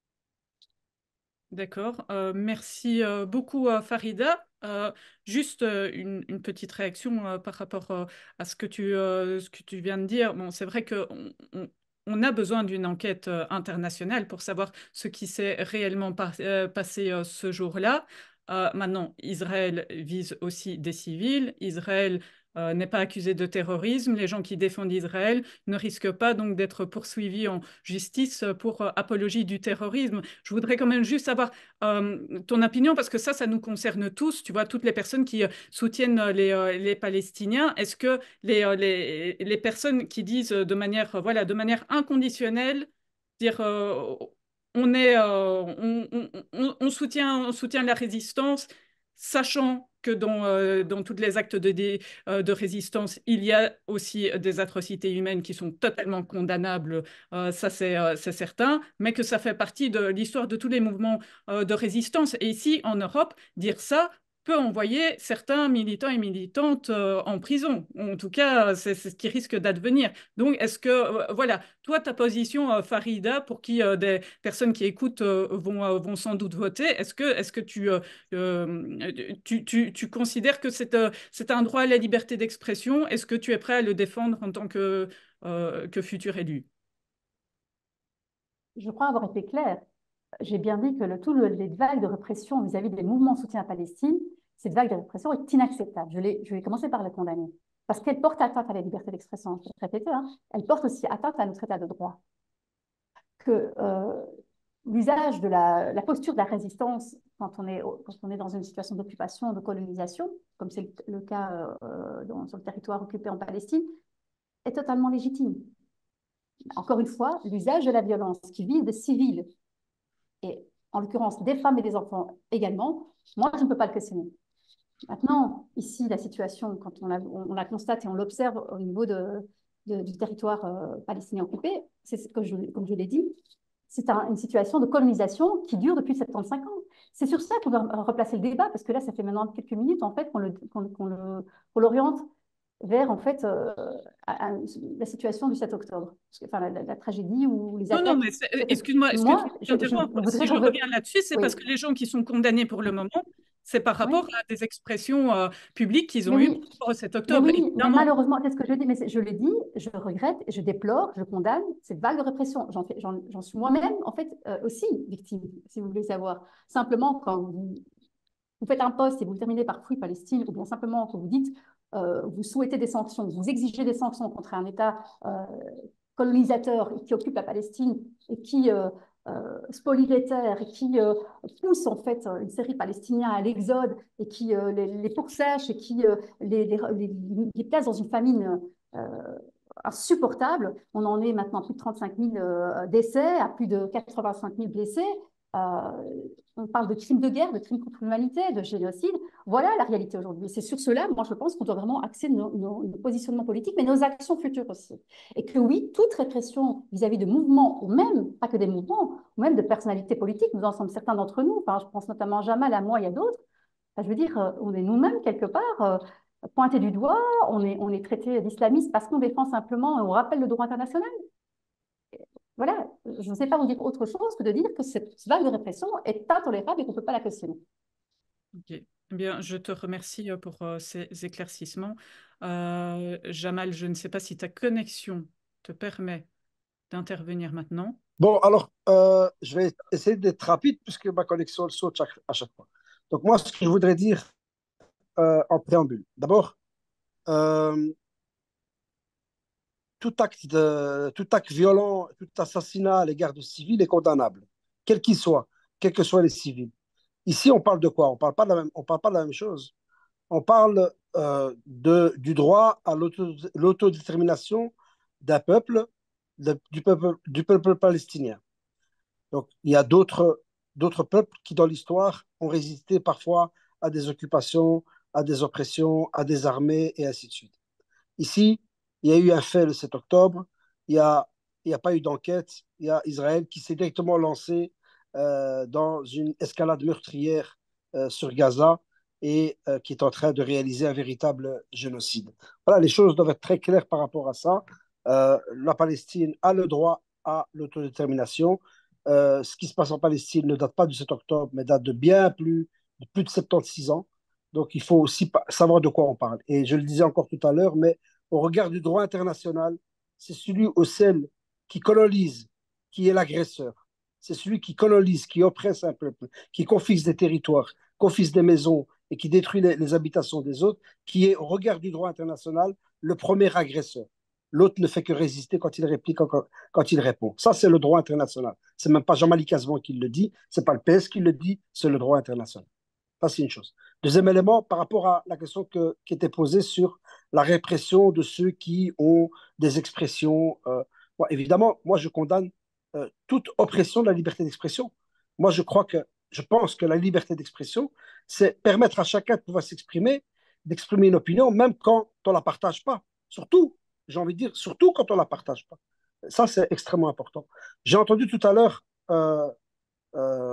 D'accord. Euh, merci euh, beaucoup, euh, Farida. Euh, juste euh, une, une petite réaction euh, par rapport euh, à ce que, tu, euh, ce que tu viens de dire. Bon, c'est vrai qu'on on, on a besoin d'une enquête euh, internationale pour savoir ce qui s'est réellement par, euh, passé euh, ce jour-là. Euh, maintenant, Israël vise aussi des civils. Israël euh, n'est pas accusé de terrorisme. Les gens qui défendent Israël ne risquent pas donc d'être poursuivis en justice pour euh, apologie du terrorisme. Je voudrais quand même juste savoir euh, ton opinion, parce que ça, ça nous concerne tous, tu vois, toutes les personnes qui euh, soutiennent les, euh, les Palestiniens. Est-ce que les, euh, les, les personnes qui disent de manière, euh, voilà, de manière inconditionnelle, dire euh, on, est, euh, on, on, on, on, soutient, on soutient la résistance, sachant que dans, euh, dans tous les actes de, de, euh, de résistance, il y a aussi des atrocités humaines qui sont totalement condamnables, euh, ça c'est euh, certain, mais que ça fait partie de l'histoire de tous les mouvements euh, de résistance. Et ici, en Europe, dire ça peut envoyer certains militants et militantes euh, en prison. En tout cas, c'est ce qui risque d'advenir. Donc, est-ce que, euh, voilà, toi, ta position, euh, Farida, pour qui euh, des personnes qui écoutent euh, vont, euh, vont sans doute voter, est-ce que, est-ce que tu, euh, euh, tu, tu, tu considères que c'est euh, c'est un droit à la liberté d'expression? Est-ce que tu es prêt à le défendre en tant que, euh, que futur élu? Je crois avoir été claire. J'ai bien dit que le, tout le, les vagues de répression vis-à-vis des mouvements de soutien à Palestine, cette vague de répression est inacceptable. Je, je vais commencer par la condamner. Parce qu'elle porte atteinte à la liberté d'expression, je vais le répéter, hein. Elle porte aussi atteinte à notre état de droit. Que euh, l'usage de la, la posture de la résistance quand on est, quand on est dans une situation d'occupation, de colonisation, comme c'est le, le cas euh, dans, sur le territoire occupé en Palestine, est totalement légitime. Encore une fois, l'usage de la violence qui vise des civils, et en l'occurrence des femmes et des enfants également, moi, je ne peux pas le questionner. Maintenant, ici, la situation, quand on la, on la constate et on l'observe au niveau de, de, du territoire euh, palestinien occupé, c'est comme je, comme je l'ai dit, c'est un, une situation de colonisation qui dure depuis soixante-quinze ans. C'est sur ça qu'on doit replacer le débat, parce que là, ça fait maintenant quelques minutes, en fait, qu'on l'oriente qu'on, qu'on qu'on l'oriente vers, en fait, euh, à, à, la situation du sept octobre. Parce que, enfin, la, la, la tragédie ou les attaques... Non, non, mais excuse-moi, moi, je, je, je, je si je reviens là-dessus, c'est oui. parce que les gens qui sont condamnés pour le moment, c'est par rapport oui. à des expressions euh, publiques qu'ils ont mais eues oui. pour le sept octobre. Mais oui, évidemment. Mais malheureusement, c'est ce que je dis, mais je l'ai dit, je regrette, je déplore, je condamne cette vague de répression. J'en suis moi-même, en fait, euh, aussi victime, si vous voulez savoir. Simplement, quand vous, vous faites un poste et vous terminez par Free Palestine, ou bien simplement que vous dites, euh, vous souhaitez des sanctions, vous exigez des sanctions contre un État euh, colonisateur qui occupe la Palestine et qui, euh, euh, spoliataires et qui euh, poussent en fait une série de Palestiniens à l'exode et qui euh, les, les pourssèchent et qui euh, les, les, les, les placent dans une famine euh, insupportable. On en est maintenant à plus de trente-cinq mille euh, décès, à plus de quatre-vingt-cinq mille blessés. Euh, on parle de crimes de guerre, de crimes contre l'humanité, de génocide. Voilà la réalité aujourd'hui. C'est sur cela, moi, je pense qu'on doit vraiment axer nos, nos, nos positionnements politiques, mais nos actions futures aussi. Et que oui, toute répression vis-à-vis de mouvements, ou même, pas que des mouvements, ou même de personnalités politiques, nous en sommes certains d'entre nous, enfin, je pense notamment à Jamal, à moi et à d'autres, enfin, je veux dire, on est nous-mêmes quelque part euh, pointés du doigt, on est, on est traités d'islamistes parce qu'on défend simplement, on rappelle le droit international. Voilà, je ne sais pas vous dire autre chose que de dire que cette vague de répression est intolérable et qu'on ne peut pas la cautionner. Ok. Eh bien, je te remercie pour euh, ces éclaircissements. Euh, Jamal, je ne sais pas si ta connexion te permet d'intervenir maintenant. Bon, alors, euh, je vais essayer d'être rapide puisque ma connexion elle saute chaque- à chaque fois. Donc, moi, ce que je voudrais dire euh, en préambule, d'abord, euh, tout acte, de, tout acte violent, tout assassinat à l'égard de civils est condamnable, quel qu'il soit, quels que soient les civils. Ici, on parle de quoi? On parle pas de la même, on parle pas de la même chose. On parle euh, de, du droit à l'auto- l'autodétermination d'un peuple, de- du peuple, du peuple palestinien. Donc, il y a d'autres d'autres peuples qui, dans l'histoire, ont résisté parfois à des occupations, à des oppressions, à des armées, et ainsi de suite. Ici, il y a eu un fait le sept octobre, il n'y a, il y a pas eu d'enquête, il y a Israël qui s'est directement lancé euh, dans une escalade meurtrière euh, sur Gaza et euh, qui est en train de réaliser un véritable génocide. Voilà, les choses doivent être très claires par rapport à ça. Euh, la Palestine a le droit à l'autodétermination. Euh, ce qui se passe en Palestine ne date pas du sept octobre, mais date de bien plus de plus de soixante-seize ans. Donc, il faut aussi savoir de quoi on parle. Et je le disais encore tout à l'heure, mais au regard du droit international, c'est celui ou celle qui colonise qui est l'agresseur. C'est celui qui colonise, qui oppresse un peuple, qui confisque des territoires, confisque des maisons et qui détruit les, les habitations des autres, qui est, au regard du droit international, le premier agresseur. L'autre ne fait que résister quand il réplique, quand, quand il répond. Ça, c'est le droit international. C'est même pas Jean-Marie Casvan qui le dit, c'est pas le P S qui le dit, c'est le droit international. Ça, c'est une chose. Deuxième élément, par rapport à la question que, qui était posée sur la répression de ceux qui ont des expressions. Euh, bon, évidemment, moi, je condamne euh, toute oppression de la liberté d'expression. Moi, je crois que, je pense que la liberté d'expression, c'est permettre à chacun de pouvoir s'exprimer, d'exprimer une opinion, même quand on ne la partage pas. Surtout, j'ai envie de dire, surtout quand on ne la partage pas. Ça, c'est extrêmement important. J'ai entendu tout à l'heure euh, euh,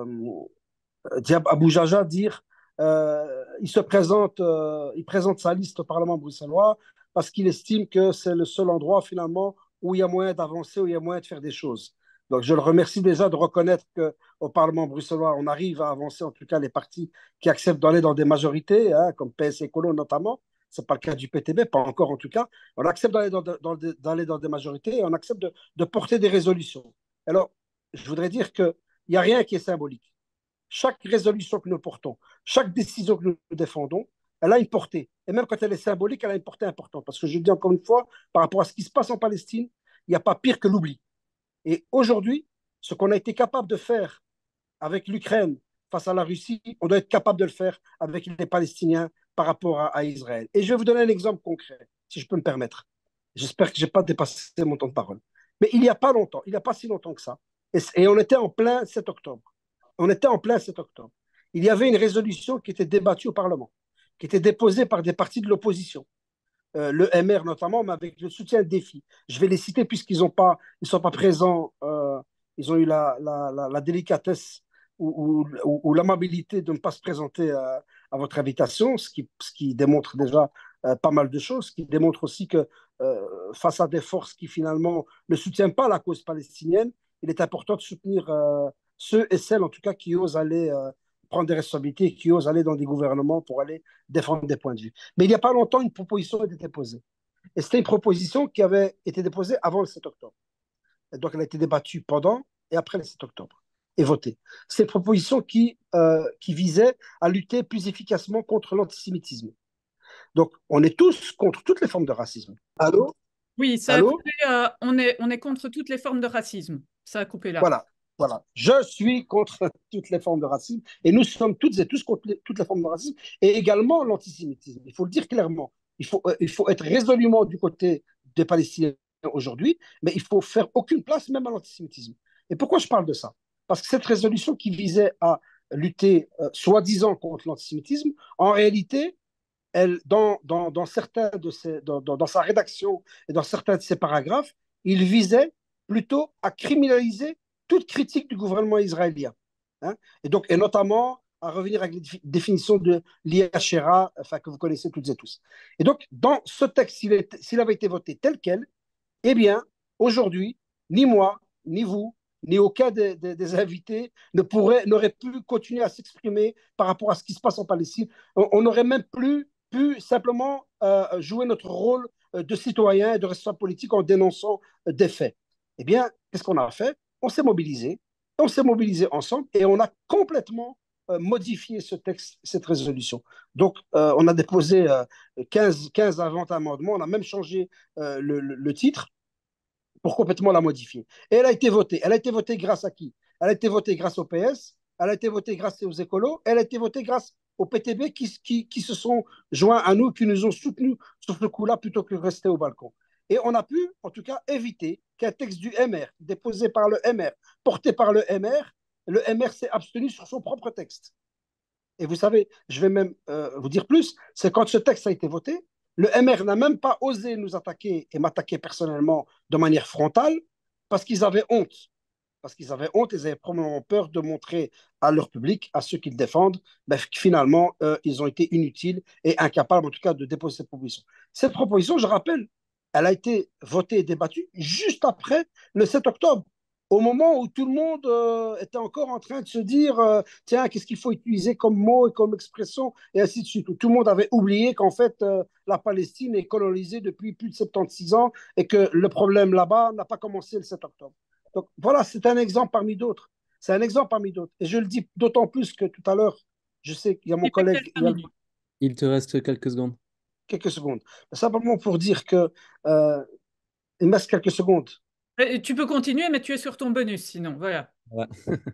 Diab Abou Jaja dire euh, il se présente, euh, il présente sa liste au Parlement bruxellois parce qu'il estime que c'est le seul endroit finalement où il y a moyen d'avancer, où il y a moyen de faire des choses. Donc je le remercie déjà de reconnaître qu'au Parlement bruxellois, on arrive à avancer, en tout cas les partis qui acceptent d'aller dans des majorités, hein, comme P S Écolo notamment. Ce n'est pas le cas du P T B, pas encore en tout cas. On accepte d'aller dans, dans, d'aller dans des majorités et on accepte de, de porter des résolutions. Alors, je voudrais dire qu'il n'y a rien qui est symbolique. Chaque résolution que nous portons, chaque décision que nous défendons, elle a une portée. Et même quand elle est symbolique, elle a une portée importante. Parce que je dis encore une fois, par rapport à ce qui se passe en Palestine, il n'y a pas pire que l'oubli. Et aujourd'hui, ce qu'on a été capable de faire avec l'Ukraine face à la Russie, on doit être capable de le faire avec les Palestiniens par rapport à, à Israël. Et je vais vous donner un exemple concret, si je peux me permettre. J'espère que je n'ai pas dépassé mon temps de parole. Mais il n'y a pas longtemps, il n'y a pas si longtemps que ça, et, et on était en plein sept octobre. On était en plein sept octobre. Il y avait une résolution qui était débattue au Parlement, qui était déposée par des partis de l'opposition, euh, le M R notamment, mais avec le soutien de Défi. Je vais les citer puisqu'ils ne ils sont pas présents, euh, ils ont eu la, la, la, la délicatesse ou, ou, ou, ou l'amabilité de ne pas se présenter à, à votre invitation, ce qui, ce qui démontre déjà euh, pas mal de choses, ce qui démontre aussi que euh, face à des forces qui finalement ne soutiennent pas la cause palestinienne, il est important de soutenir euh, ceux et celles en tout cas qui osent aller euh, prendre des responsabilités, qui osent aller dans des gouvernements pour aller défendre des points de vue. Mais il n'y a pas longtemps, une proposition a été déposée. Et c'était une proposition qui avait été déposée avant le sept octobre. Et donc, elle a été débattue pendant et après le sept octobre et votée. C'est une proposition qui, euh, qui visait à lutter plus efficacement contre l'antisémitisme. Donc, on est tous contre toutes les formes de racisme. Allô? Oui, ça a Allô? coupé. Euh, on est, on est contre toutes les formes de racisme. Ça a coupé là. Voilà. Voilà. Je suis contre toutes les formes de racisme et nous sommes toutes et tous contre les- toutes les formes de racisme et également l'antisémitisme. Il faut le dire clairement. Il faut, euh, il faut être résolument du côté des Palestiniens aujourd'hui, mais il faut faire aucune place même à l'antisémitisme. Et pourquoi je parle de ça? Parce que cette résolution qui visait à lutter euh, soi-disant contre l'antisémitisme, en réalité, elle, dans, dans, dans certains de ses, dans, dans, dans sa rédaction et dans certains de ses paragraphes, il visait plutôt à criminaliser toute critique du gouvernement israélien. Hein, et donc, et notamment à revenir avec les définitions de l'I H R A, enfin, que vous connaissez toutes et tous. Et donc, dans ce texte, s'il, est, s'il avait été voté tel quel, eh bien, aujourd'hui, ni moi, ni vous, ni aucun des, des, des invités ne pourrait, n'aurait pu continuer à s'exprimer par rapport à ce qui se passe en Palestine. On n'aurait même plus pu simplement euh, jouer notre rôle euh, de citoyen et de responsable politique en dénonçant euh, des faits. Eh bien, qu'est-ce qu'on a fait? On s'est mobilisé, on s'est mobilisé ensemble et on a complètement euh, modifié ce texte, cette résolution. Donc, euh, on a déposé euh, quinze, quinze à vingt amendements, on a même changé euh, le, le, le titre pour complètement la modifier. Et elle a été votée. Elle a été votée grâce à qui? Elle a été votée grâce au P S, elle a été votée grâce aux écolos, elle a été votée grâce au P T B qui, qui, qui se sont joints à nous, qui nous ont soutenus sur ce coup-là plutôt que de rester au balcon. Et on a pu, en tout cas, éviter qu'un texte du M R, déposé par le M R, porté par le M R, le M R s'est abstenu sur son propre texte. Et vous savez, je vais même euh, vous dire plus, c'est quand ce texte a été voté, le M R n'a même pas osé nous attaquer et m'attaquer personnellement de manière frontale parce qu'ils avaient honte. Parce qu'ils avaient honte, ils avaient probablement peur de montrer à leur public, à ceux qu'ils défendent, ben, finalement, euh, ils ont été inutiles et incapables, en tout cas, de déposer cette proposition. Cette proposition, je rappelle, elle a été votée et débattue juste après le sept octobre, au moment où tout le monde euh, était encore en train de se dire, euh, tiens, qu'est-ce qu'il faut utiliser comme mot et comme expression, et ainsi de suite. Où tout le monde avait oublié qu'en fait, euh, la Palestine est colonisée depuis plus de soixante-seize ans et que le problème là-bas n'a pas commencé le sept octobre. Donc voilà, c'est un exemple parmi d'autres. C'est un exemple parmi d'autres. Et je le dis d'autant plus que tout à l'heure, je sais qu'il y a mon Il fait collègue, quelques il y a minutes. Il te reste quelques secondes. quelques secondes. Simplement pour dire que euh, il me reste quelques secondes. Et tu peux continuer, mais tu es sur ton bonus, sinon, voilà. Voilà.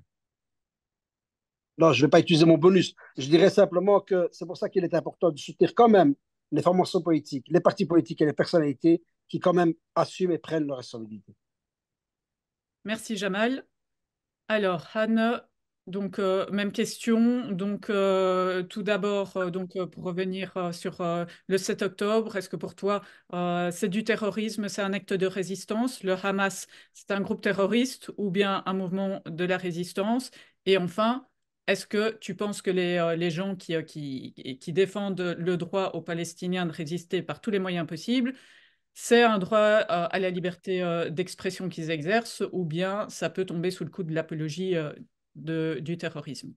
Non, je ne vais pas utiliser mon bonus. Je dirais simplement que c'est pour ça qu'il est important de soutenir quand même les formations politiques, les partis politiques et les personnalités qui quand même assument et prennent leurs responsabilités. Merci, Jamal. Alors, Anne, donc euh, même question. Donc, euh, tout d'abord, euh, donc euh, pour revenir euh, sur euh, le sept octobre, est-ce que pour toi euh, c'est du terrorisme, c'est un acte de résistance? Le Hamas, c'est un groupe terroriste ou bien un mouvement de la résistance? Et enfin, est-ce que tu penses que les, euh, les gens qui, euh, qui, qui défendent le droit aux Palestiniens de résister par tous les moyens possibles, c'est un droit euh, à la liberté euh, d'expression qu'ils exercent, ou bien ça peut tomber sous le coup de l'apologie euh, de- du terrorisme.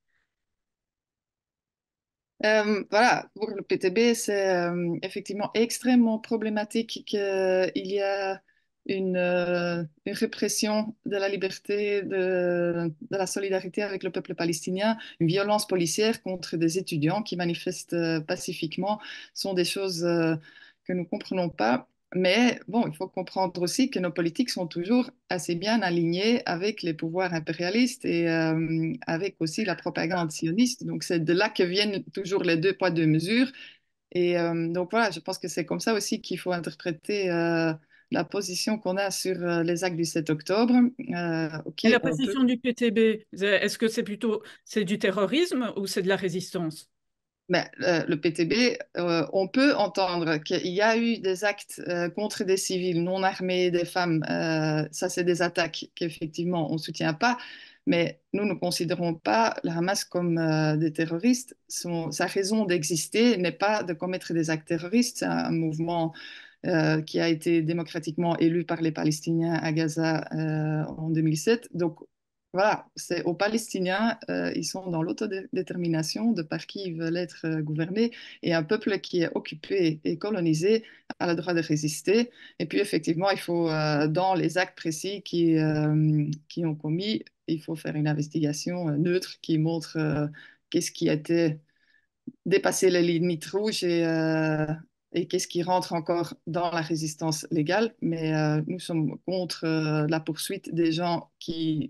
Euh, voilà, pour le P T B, c'est euh, effectivement extrêmement problématique qu'il y a une, euh, une répression de la liberté, de, de la solidarité avec le peuple palestinien, une violence policière contre des étudiants qui manifestent euh, pacifiquement, sont des choses euh, que nous ne comprenons pas. Mais bon, il faut comprendre aussi que nos politiques sont toujours assez bien alignées avec les pouvoirs impérialistes et euh, avec aussi la propagande sioniste. Donc c'est de là que viennent toujours les deux poids, deux mesures. Et euh, donc voilà, je pense que c'est comme ça aussi qu'il faut interpréter euh, la position qu'on a sur euh, les actes du sept octobre. Euh, ok, Et la on peut. position du P T B, est-ce que c'est plutôt c'est du terrorisme ou c'est de la résistance? Mais, euh, le P T B, euh, on peut entendre qu'il y a eu des actes euh, contre des civils non armés, des femmes. Euh, ça, c'est des attaques qu'effectivement on ne soutient pas. Mais nous ne considérons pas le Hamas comme euh, des terroristes. Son- sa raison d'exister n'est pas de commettre des actes terroristes. C'est un mouvement euh, qui a été démocratiquement élu par les Palestiniens à Gaza euh, en deux mille sept. Donc, voilà, c'est aux Palestiniens, euh, ils sont dans l'autodétermination de par qui ils veulent être euh, gouvernés, et un peuple qui est occupé et colonisé a le droit de résister. Et puis effectivement, il faut, euh, dans les actes précis qui, euh, qui ont commis, il faut faire une investigation euh, neutre qui montre euh, qu'est-ce qui a été dépassé les limites rouges et, euh, et qu'est-ce qui rentre encore dans la résistance légale. Mais euh, nous sommes contre euh, la poursuite des gens qui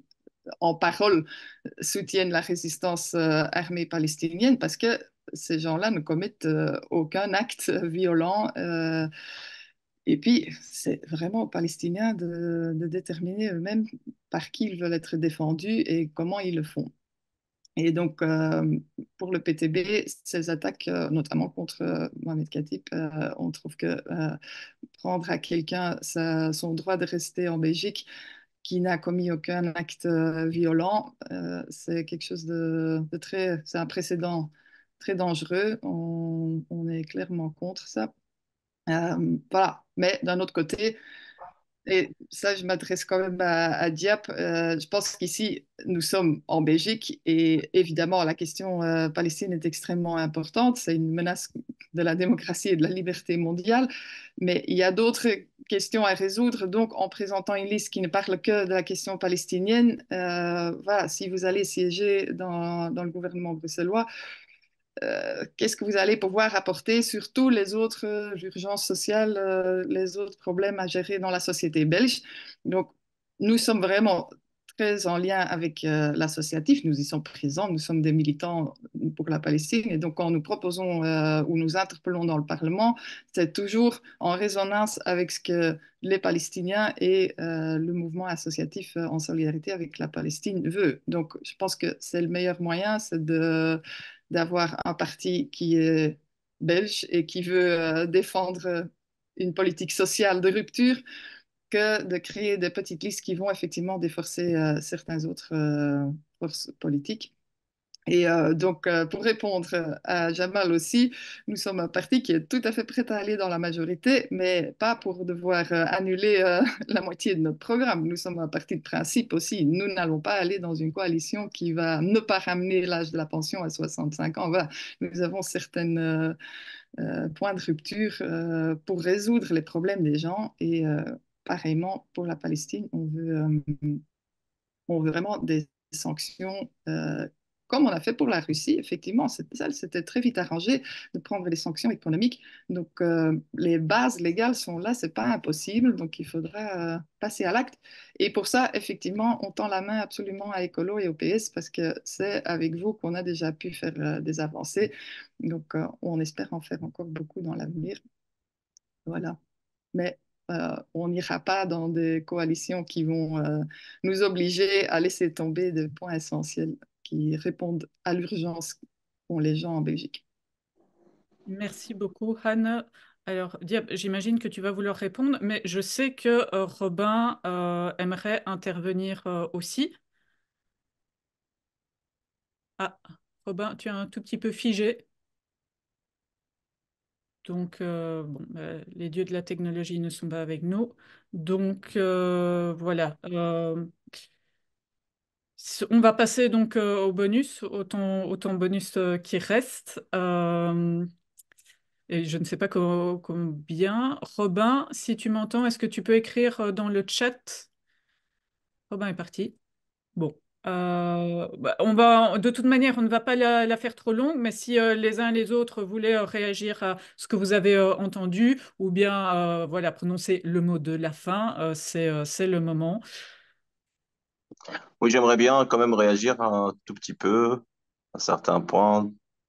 en parole, soutiennent la résistance euh, armée palestinienne parce que ces gens-là ne commettent euh, aucun acte violent. Euh, et puis, c'est vraiment aux Palestiniens de, de déterminer eux-mêmes par qui ils veulent être défendus et comment ils le font. Et donc, euh, pour le P T B, ces attaques, euh, notamment contre euh, Mohamed Khatib, euh, on trouve que euh, prendre à quelqu'un sa- son droit de rester en Belgique qui n'a commis aucun acte euh, violent, euh, c'est quelque chose de, de très, c'est un précédent très dangereux. On, on est clairement contre ça. Euh, voilà. Mais d'un autre côté, et ça, je m'adresse quand même à, à Diap. Euh, je pense qu'ici, nous sommes en Belgique et évidemment, la question euh, palestinienne est extrêmement importante. C'est une menace de la démocratie et de la liberté mondiale. Mais il y a d'autres questions à résoudre. Donc, en présentant une liste qui ne parle que de la question palestinienne, euh, voilà, si vous allez siéger dans, dans le gouvernement bruxellois, euh, qu'est-ce que vous allez pouvoir apporter sur tous les autres euh, urgences sociales, euh, les autres problèmes à gérer dans la société belge. Donc, nous sommes vraiment très en lien avec euh, l'associatif, nous y sommes présents, nous sommes des militants pour la Palestine, et donc quand nous proposons euh, ou nous interpellons dans le Parlement, c'est toujours en résonance avec ce que les Palestiniens et euh, le mouvement associatif euh, en solidarité avec la Palestine veut. Donc, je pense que c'est le meilleur moyen, c'est de d'avoir un parti qui est belge et qui veut euh, défendre une politique sociale de rupture que de créer des petites listes qui vont effectivement déforcer euh, certains autres euh, forces politiques. Et euh, donc, euh, pour répondre à Jamal aussi, nous sommes un parti qui est tout à fait prêt à aller dans la majorité, mais pas pour devoir euh, annuler euh, la moitié de notre programme. Nous sommes un parti de principe aussi. Nous n'allons pas aller dans une coalition qui va ne pas ramener l'âge de la pension à soixante-cinq ans. Voilà. Nous avons certains euh, euh, points de rupture euh, pour résoudre les problèmes des gens. Et euh, pareillement, pour la Palestine, on veut... euh, on veut vraiment des sanctions, euh, comme on a fait pour la Russie. Effectivement, c'était ça, c'était très vite arrangé de prendre les sanctions économiques. Donc, euh, les bases légales sont là, c'est pas impossible. Donc, il faudra euh, passer à l'acte. Et pour ça, effectivement, on tend la main absolument à Écolo et au P S parce que c'est avec vous qu'on a déjà pu faire euh, des avancées. Donc, euh, on espère en faire encore beaucoup dans l'avenir. Voilà. Mais euh, on n'ira pas dans des coalitions qui vont euh, nous obliger à laisser tomber des points essentiels qui répondent à l'urgence qu'ont les gens en Belgique. Merci beaucoup, Hanne. Alors, Diab, j'imagine que tu vas vouloir répondre, mais je sais que euh, Robin euh, aimerait intervenir euh, aussi. Ah, Robin, tu es un tout petit peu figé. Donc, euh, bon, euh, les dieux de la technologie ne sont pas avec nous. Donc, euh, voilà. Euh, s- on va passer donc euh, au bonus, au temps, au temps bonus euh, qui reste. Euh, et je ne sais pas co- combien. Robin, si tu m'entends, est-ce que tu peux écrire euh, dans le chat? Robin est parti. Bon. Euh, bah, on va, de toute manière, on ne va pas la, la faire trop longue, mais si euh, les uns et les autres voulaient euh, réagir à ce que vous avez euh, entendu ou bien euh, voilà, prononcer le mot de la fin, euh, c'est euh, c'est le moment. Oui, j'aimerais bien quand même réagir un tout petit peu à certains points.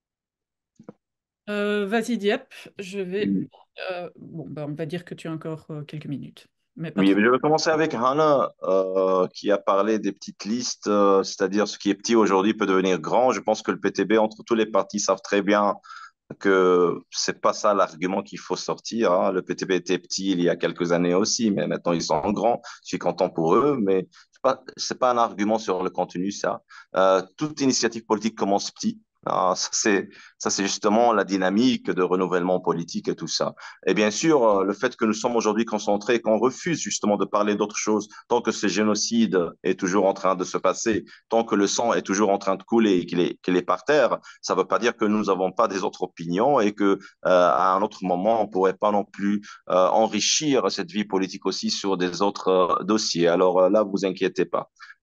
Euh, vas-y, Diep, je vais. euh, bon, bah, on va dire que tu as encore euh, quelques minutes, mais pas Oui, trop. je vais commencer avec Hannah, euh, qui a parlé des petites listes, euh, c'est-à-dire ce qui est petit aujourd'hui peut devenir grand. Je pense que le P T B, entre tous les partis, savent très bien que c'est pas ça l'argument qu'il faut sortir, hein. Le P T B était petit il y a quelques années aussi, mais maintenant ils sont grands. Je suis content pour eux, mais c'est pas, c'est pas un argument sur le contenu, ça. Euh, toute initiative politique commence petit. Ah, ça, c'est, ça, c'est justement la dynamique de renouvellement politique et tout ça. Et bien sûr, euh, le fait que nous sommes aujourd'hui concentrés, qu'on refuse justement de parler d'autre chose, tant que ce génocide est toujours en train de se passer, tant que le sang est toujours en train de couler et qu'il est, qu'il est par terre, ça ne veut pas dire que nous n'avons pas des autres opinions et que euh, à un autre moment, on ne pourrait pas non plus euh, enrichir cette vie politique aussi sur des autres euh, dossiers. Alors euh, là, vous inquiétez pas.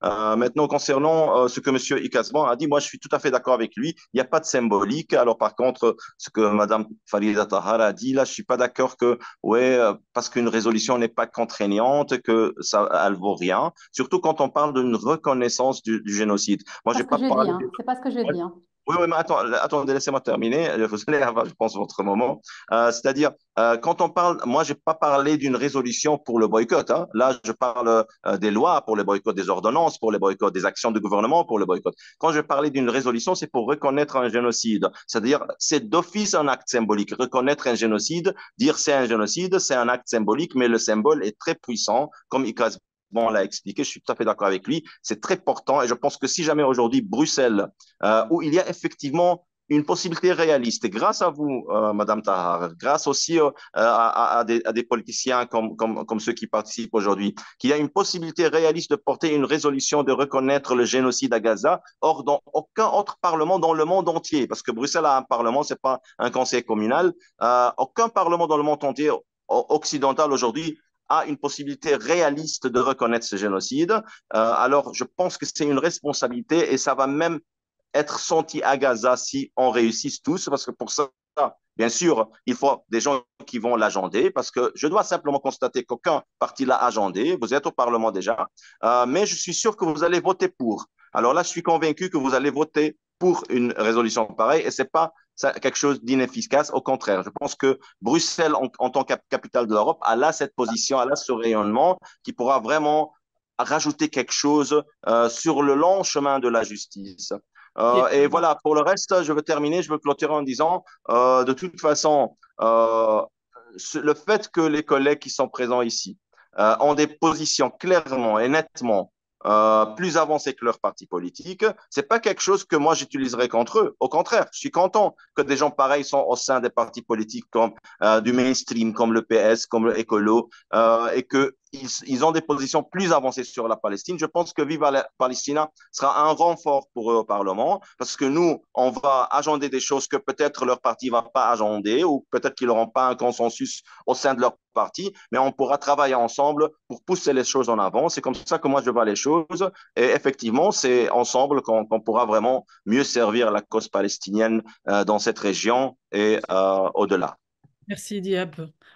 Euh, maintenant, concernant euh, ce que M. Ikazban a dit, moi, je suis tout à fait d'accord avec lui. Il n'y a pas de symbolique. Alors, par contre, ce que Mme Farida Tahar a dit, là, je suis pas d'accord que, ouais, euh, parce qu'une résolution n'est pas contraignante, que ça, elle vaut rien. Surtout quand on parle d'une reconnaissance du, du génocide. Moi, C'est pas j'ai ce que pas j'ai dit, parlé. hein. C'est pas ce que j'ai dit, hein. Oui, oui, mais attends, attendez, laissez-moi terminer. Vous allez avoir, je pense, votre moment. Euh, c'est-à-dire, euh, quand on parle, moi, j'ai pas parlé d'une résolution pour le boycott, hein. Là, je parle euh, des lois pour le boycott, des ordonnances pour le boycott, des actions du gouvernement pour le boycott. Quand je parlais d'une résolution, c'est pour reconnaître un génocide. C'est-à-dire, c'est d'office un acte symbolique. Reconnaître un génocide, dire c'est un génocide, c'est un acte symbolique, mais le symbole est très puissant, comme Ikaz Bon, on l'a expliqué, je suis tout à fait d'accord avec lui. C'est très important et je pense que si jamais aujourd'hui Bruxelles, euh, où il y a effectivement une possibilité réaliste, et grâce à vous, euh, Madame Tahar, grâce aussi euh, à, à, des, à, des, politiciens comme, comme, comme ceux qui participent aujourd'hui, qu'il y a une possibilité réaliste de porter une résolution de reconnaître le génocide à Gaza. Or, dans aucun autre parlement dans le monde entier, parce que Bruxelles a un parlement, c'est pas un conseil communal, euh, aucun parlement dans le monde entier occidental aujourd'hui a une possibilité réaliste de reconnaître ce génocide. Euh, alors, je pense que c'est une responsabilité et ça va même être senti à Gaza si on réussit tous, parce que pour ça, bien sûr, il faut des gens qui vont l'agender, parce que je dois simplement constater qu'aucun parti l'a agendé. Vous êtes au Parlement déjà, euh, mais je suis sûr que vous allez voter pour. Alors là, je suis convaincu que vous allez voter pour une résolution pareille et ce n'est pas quelque chose d'inefficace. Au contraire, je pense que Bruxelles, en, en tant que capitale de l'Europe, a là cette position, elle a ce rayonnement qui pourra vraiment rajouter quelque chose euh, sur le long chemin de la justice. Euh, et voilà, pour le reste, je veux terminer, je veux clôturer en disant, euh, de toute façon, euh, le fait que les collègues qui sont présents ici euh, ont des positions clairement et nettement euh, plus avancées que leur parti politique, c'est pas quelque chose que moi j'utiliserai contre eux. Au contraire, je suis content que des gens pareils sont au sein des partis politiques comme euh, du mainstream, comme le P S, comme le Écolo, euh, et que ils, ils, ont des positions plus avancées sur la Palestine. Je pense que Viva la Palestina sera un renfort pour eux au Parlement, parce que nous, on va agender des choses que peut-être leur parti ne va pas agender, ou peut-être qu'ils n'auront pas un consensus au sein de leur parti, mais on pourra travailler ensemble pour pousser les choses en avant. C'est comme ça que moi je vois les choses. Et effectivement, c'est ensemble qu'on qu'on pourra vraiment mieux servir la cause palestinienne euh, dans cette région et euh, au-delà. Merci, Diab.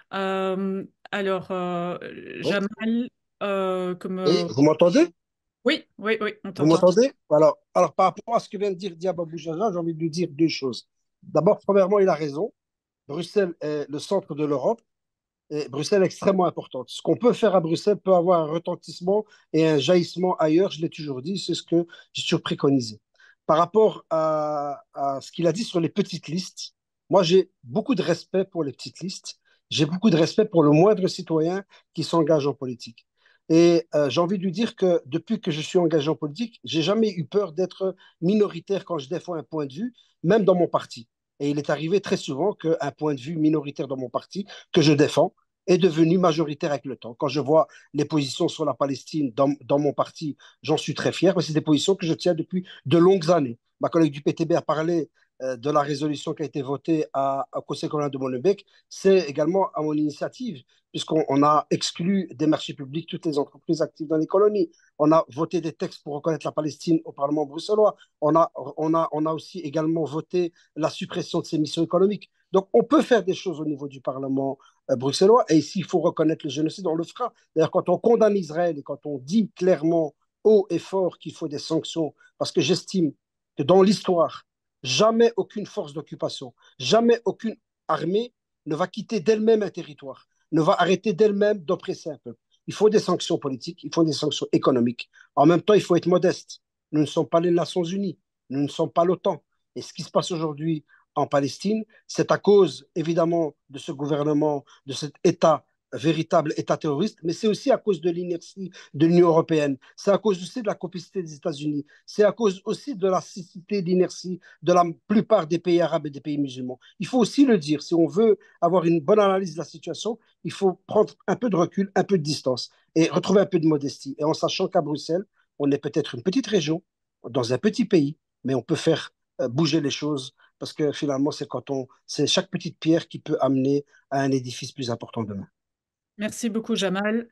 Euh, alors, euh, Oui, Jamal, euh, comme... oui, euh, vous m'entendez? Oui, oui, oui, on Vous t'entend. m'entendez? Alors, alors, par rapport à ce que vient de dire Diab Abou Jaja, j'ai envie de lui dire deux choses. D'abord, premièrement, il a raison. Bruxelles est le centre de l'Europe et Bruxelles est extrêmement importante. Ce qu'on peut faire à Bruxelles peut avoir un retentissement et un jaillissement ailleurs, je l'ai toujours dit, c'est ce que j'ai toujours préconisé. Par rapport à, à ce qu'il a dit sur les petites listes, moi j'ai beaucoup de respect pour les petites listes, j'ai beaucoup de respect pour le moindre citoyen qui s'engage en politique. Et euh, j'ai envie de lui dire que depuis que je suis engagé en politique, j'ai jamais eu peur d'être minoritaire quand je défends un point de vue, même dans mon parti. Et il est arrivé très souvent qu'un point de vue minoritaire dans mon parti que je défends est devenu majoritaire avec le temps. Quand je vois les positions sur la Palestine dans, dans mon parti, j'en suis très fier, mais c'est des positions que je tiens depuis de longues années. Ma collègue du P T B a parlé euh, de la résolution qui a été votée à, au Conseil colonial de Molenbeek. C'est également à mon initiative, puisqu'on on a exclu des marchés publics toutes les entreprises actives dans les colonies. On a voté des textes pour reconnaître la Palestine au Parlement bruxellois. On a, on a, on a aussi également voté la suppression de ces missions économiques. Donc, on peut faire des choses au niveau du Parlement euh, bruxellois. Et s'il faut reconnaître le génocide, on le fera. D'ailleurs, quand on condamne Israël et quand on dit clairement haut et fort qu'il faut des sanctions, parce que j'estime que dans l'histoire, jamais aucune force d'occupation, jamais aucune armée ne va quitter d'elle-même un territoire, ne va arrêter d'elle-même d'oppresser un peuple. Il faut des sanctions politiques, il faut des sanctions économiques. En même temps, il faut être modeste. Nous ne sommes pas les Nations Unies, nous ne sommes pas l'OTAN. Et ce qui se passe aujourd'hui en Palestine, c'est à cause évidemment de ce gouvernement, de cet État, véritable État terroriste, mais c'est aussi à cause de l'inertie de l'Union européenne, c'est à cause aussi de la complicité des États-Unis, c'est à cause aussi de la cécité, d'inertie de la plupart des pays arabes et des pays musulmans. Il faut aussi le dire, si on veut avoir une bonne analyse de la situation, il faut prendre un peu de recul, un peu de distance et retrouver un peu de modestie. Et en sachant qu'à Bruxelles, on est peut-être une petite région, dans un petit pays, mais on peut faire bouger les choses parce que finalement, c'est quand on, c'est chaque petite pierre qui peut amener à un édifice plus important demain. Merci beaucoup, Jamal.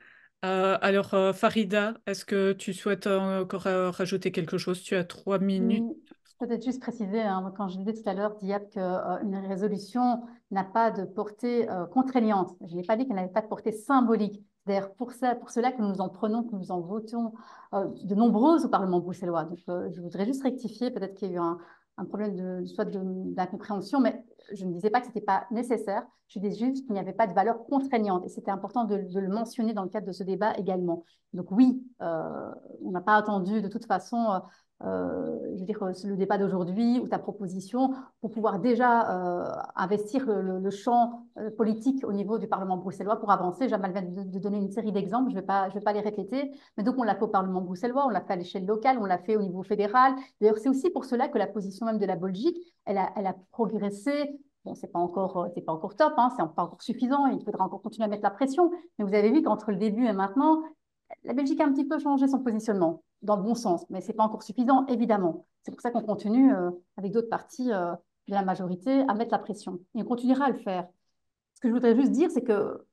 Euh, alors, euh, Farida, est-ce que tu souhaites euh, encore euh, rajouter quelque chose? Tu as trois minutes. Mm, Peut-être juste préciser, hein, quand je disais tout à l'heure, Diab, qu'une résolution n'a pas de portée euh, contraignante. Je n'ai pas dit qu'elle n'avait pas de portée symbolique. C'est d'ailleurs pour ça, pour cela que nous en prenons, que nous en votons euh, de nombreuses au Parlement bruxellois. Donc, euh, je voudrais juste rectifier, peut-être qu'il y a eu un, un problème de, soit de- d'incompréhension, mais je ne disais pas que ce n'était pas nécessaire. Je disais juste qu'il n'y avait pas de valeur contraignante. Et c'était important de, de le mentionner dans le cadre de ce débat également. Donc oui, euh, on n'a pas attendu de toute façon... euh, euh, je veux dire, le débat d'aujourd'hui ou ta proposition pour pouvoir déjà euh, investir le, le champ euh, politique au niveau du Parlement bruxellois pour avancer. Jamal vient de, de donner une série d'exemples, je ne vais pas, je vais pas les répéter, mais donc on l'a fait au Parlement bruxellois, on l'a fait à l'échelle locale, on l'a fait au niveau fédéral. D'ailleurs, c'est aussi pour cela que la position même de la Belgique, elle a, elle a progressé. Bon, c'est pas encore, c'est pas encore top, hein, c'est pas encore suffisant, il faudra encore continuer à mettre la pression, mais vous avez vu qu'entre le début et maintenant, la Belgique a un petit peu changé son positionnement dans le bon sens, mais ce n'est pas encore suffisant, évidemment. C'est pour ça qu'on continue, euh, avec d'autres partis euh, de la majorité, à mettre la pression. Et on continuera à le faire. Ce que je voudrais juste dire, c'est que,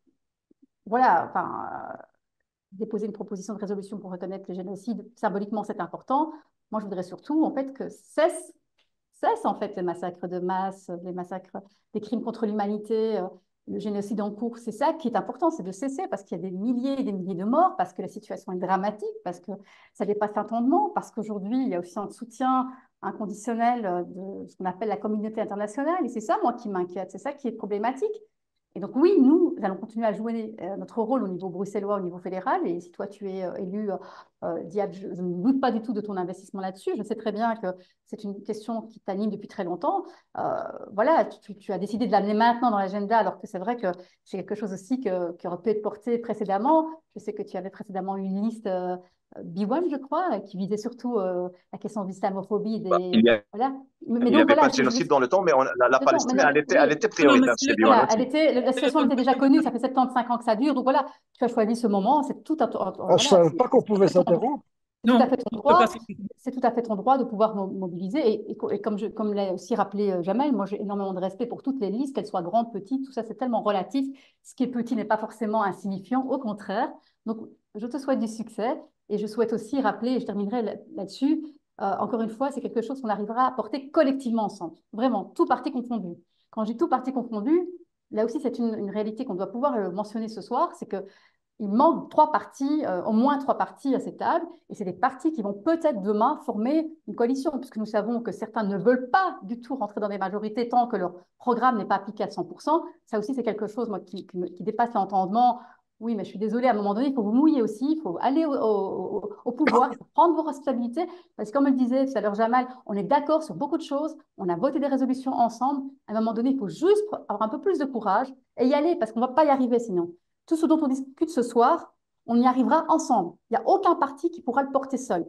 voilà, enfin, euh, déposer une proposition de résolution pour reconnaître le génocide, symboliquement, c'est important. Moi, je voudrais surtout, en fait, que cesse, cesse, en fait, les massacres de masse, les massacres, des crimes contre l'humanité, euh, le génocide en cours. C'est ça qui est important, c'est de cesser parce qu'il y a des milliers et des milliers de morts, parce que la situation est dramatique, parce que ça dépasse l'entendement, parce qu'aujourd'hui, il y a aussi un soutien inconditionnel de ce qu'on appelle la communauté internationale. Et c'est ça, moi, qui m'inquiète. C'est ça qui est problématique. Et donc, oui, nous allons continuer à jouer euh, notre rôle au niveau bruxellois, au niveau fédéral. Et si toi, tu es euh, élu, euh, Diab, je, je ne doute pas du tout de ton investissement là-dessus. Je sais très bien que c'est une question qui t'anime depuis très longtemps. Euh, voilà, tu, tu, as décidé de l'amener maintenant dans l'agenda, alors que c'est vrai que c'est quelque chose aussi que, qui aurait pu être porté précédemment. Je sais que tu avais précédemment une liste euh, B un, je crois, qui visait surtout euh, la question de l'islamophobie. Bah, Des... il y a- Voilà. Mais il n'y donc, avait voilà, pas de je, je génocide dans le temps, mais on- la, la le temps, mais Palestine, non, elle était, elle oui. était Non, prioritaire monsieur, chez B un Voilà, elle aussi. était, la situation était déjà connue, ça fait soixante-quinze ans que ça dure, donc voilà, tu as choisi ce moment, c'est tout à, Ah, je ne voilà, savais c'est pas qu'on pouvait s'interrompre. c'est tout à non, fait ton on ne peut pas. droit, c'est tout à fait ton droit de pouvoir mo- mobiliser. Et, et, et comme je, comme l'a aussi rappelé euh, Jamel, moi j'ai énormément de respect pour toutes les listes, qu'elles soient grandes, petites, tout ça c'est tellement relatif. Ce qui est petit n'est pas forcément insignifiant, au contraire. Donc je te souhaite du succès et je souhaite aussi rappeler, et je terminerai là- là-dessus, euh, encore une fois, c'est quelque chose qu'on arrivera à porter collectivement ensemble, vraiment, tout parti confondu. Quand je dis tout parti confondu, là aussi c'est une, une réalité qu'on doit pouvoir euh, mentionner ce soir, c'est que il manque trois partis, euh, au moins trois partis à cette table, et c'est des partis qui vont peut-être demain former une coalition, puisque nous savons que certains ne veulent pas du tout rentrer dans des majorités tant que leur programme n'est pas appliqué à cent pour cent. Ça aussi, c'est quelque chose moi, qui, qui, me, qui dépasse l'entendement. Oui, mais je suis désolée, à un moment donné, il faut vous mouiller aussi, il faut aller au, au, au pouvoir, il faut prendre vos responsabilités, parce que comme le disait tout à l'heure Jamal, on est d'accord sur beaucoup de choses, on a voté des résolutions ensemble, à un moment donné, il faut juste avoir un peu plus de courage et y aller, parce qu'on ne va pas y arriver sinon. Tout ce dont on discute ce soir, on y arrivera ensemble. Il n'y a aucun parti qui pourra le porter seul.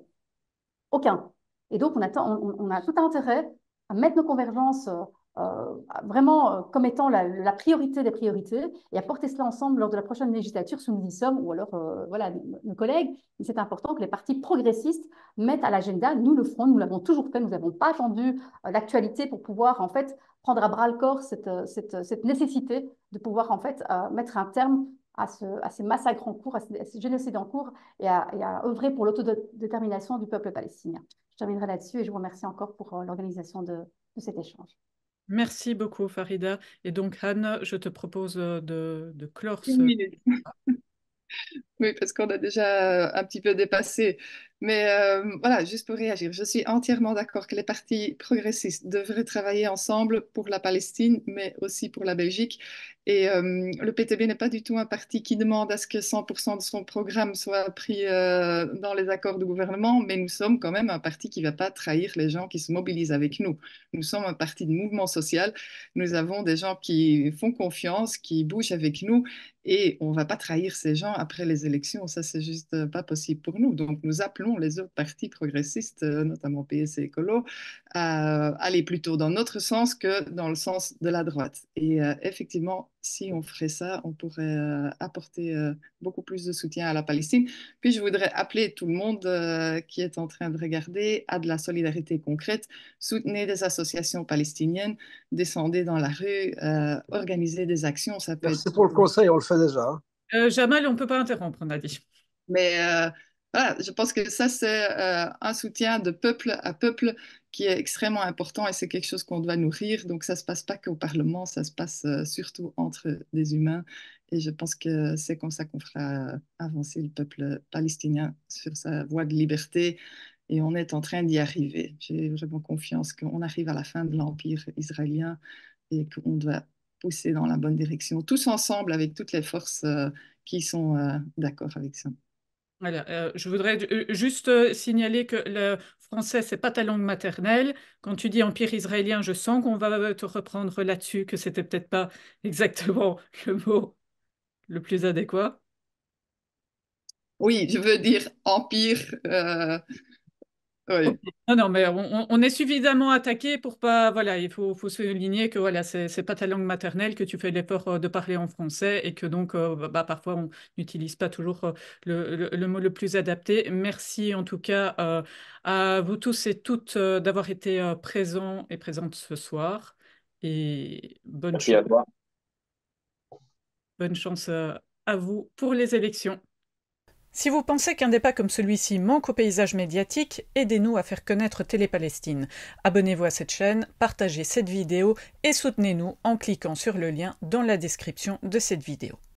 Aucun. Et donc, on, attend, on, on a tout intérêt à mettre nos convergences euh, vraiment euh, comme étant la, la, priorité des priorités et à porter cela ensemble lors de la prochaine législature, si nous y sommes, ou alors euh, voilà, nos collègues. Mais c'est important que les partis progressistes mettent à l'agenda. Nous le ferons, nous l'avons toujours fait, nous n'avons pas attendu euh, l'actualité pour pouvoir en fait prendre à bras le corps cette, cette, cette nécessité de pouvoir en fait euh, mettre un terme à, ce, à ces massacres en cours, à ces, à ces génocides en cours et à, et à œuvrer pour l'autodétermination du peuple palestinien. Je terminerai là-dessus et je vous remercie encore pour euh, l'organisation de, de cet échange. Merci beaucoup, Farida. Et donc, Anne, je te propose de, de clore Une ce... minute. Oui, parce qu'on a déjà euh, un petit peu dépassé. Mais euh, voilà, juste pour réagir, je suis entièrement d'accord que les partis progressistes devraient travailler ensemble pour la Palestine, mais aussi pour la Belgique. Et euh, le P T B n'est pas du tout un parti qui demande à ce que cent pour cent de son programme soit pris euh, dans les accords du gouvernement, mais nous sommes quand même un parti qui ne va pas trahir les gens qui se mobilisent avec nous. Nous sommes un parti de mouvement social. Nous avons des gens qui font confiance, qui bougent avec nous. Et on ne va pas trahir ces gens après les élections, ça c'est juste pas possible pour nous. Donc nous appelons les autres partis progressistes, notamment P S et Écolo, à aller plutôt dans notre sens que dans le sens de la droite. Et euh, effectivement, si on ferait ça, on pourrait euh, apporter euh, beaucoup plus de soutien à la Palestine. Puis je voudrais appeler tout le monde euh, qui est en train de regarder à de la solidarité concrète. Soutenez des associations palestiniennes, descendez dans la rue, euh, organisez des actions. Ça peut Merci être pour le conseil, on le fait déjà. Euh, Jamal, on ne peut pas interrompre, on a dit. Mais euh, voilà, je pense que ça, c'est euh, un soutien de peuple à peuple qui est extrêmement important et c'est quelque chose qu'on doit nourrir. Donc, ça ne se passe pas qu'au Parlement, ça se passe euh, surtout entre des humains. Et je pense que c'est comme ça qu'on fera avancer le peuple palestinien sur sa voie de liberté. Et on est en train d'y arriver. J'ai vraiment confiance qu'on arrive à la fin de l'empire israélien et qu'on doit pousser dans la bonne direction, tous ensemble avec toutes les forces euh, qui sont euh, d'accord avec ça. Voilà, euh, je voudrais euh, juste euh, signaler que le français, c'est pas ta langue maternelle. Quand tu dis empire israélien, je sens qu'on va te reprendre là-dessus, que c'était peut-être pas exactement le mot le plus adéquat. Oui, je veux dire empire. euh, Ok. oui. Non, non, mais on, on est suffisamment attaqué pour pas. Voilà, il faut, faut souligner que voilà, c'est c'est pas ta langue maternelle, que tu fais l'effort euh, de parler en français et que donc euh, bah, bah, parfois on n'utilise pas toujours euh, le, le- le mot le plus adapté. Merci en tout cas euh, à vous tous et toutes euh, d'avoir été euh, présents et présentes ce soir et bonne Merci chance, à toi. bonne chance euh, à vous pour les élections. Si vous pensez qu'un débat comme celui-ci manque au paysage médiatique, aidez-nous à faire connaître Télé-Palestine. Abonnez-vous à cette chaîne, partagez cette vidéo et soutenez-nous en cliquant sur le lien dans la description de cette vidéo.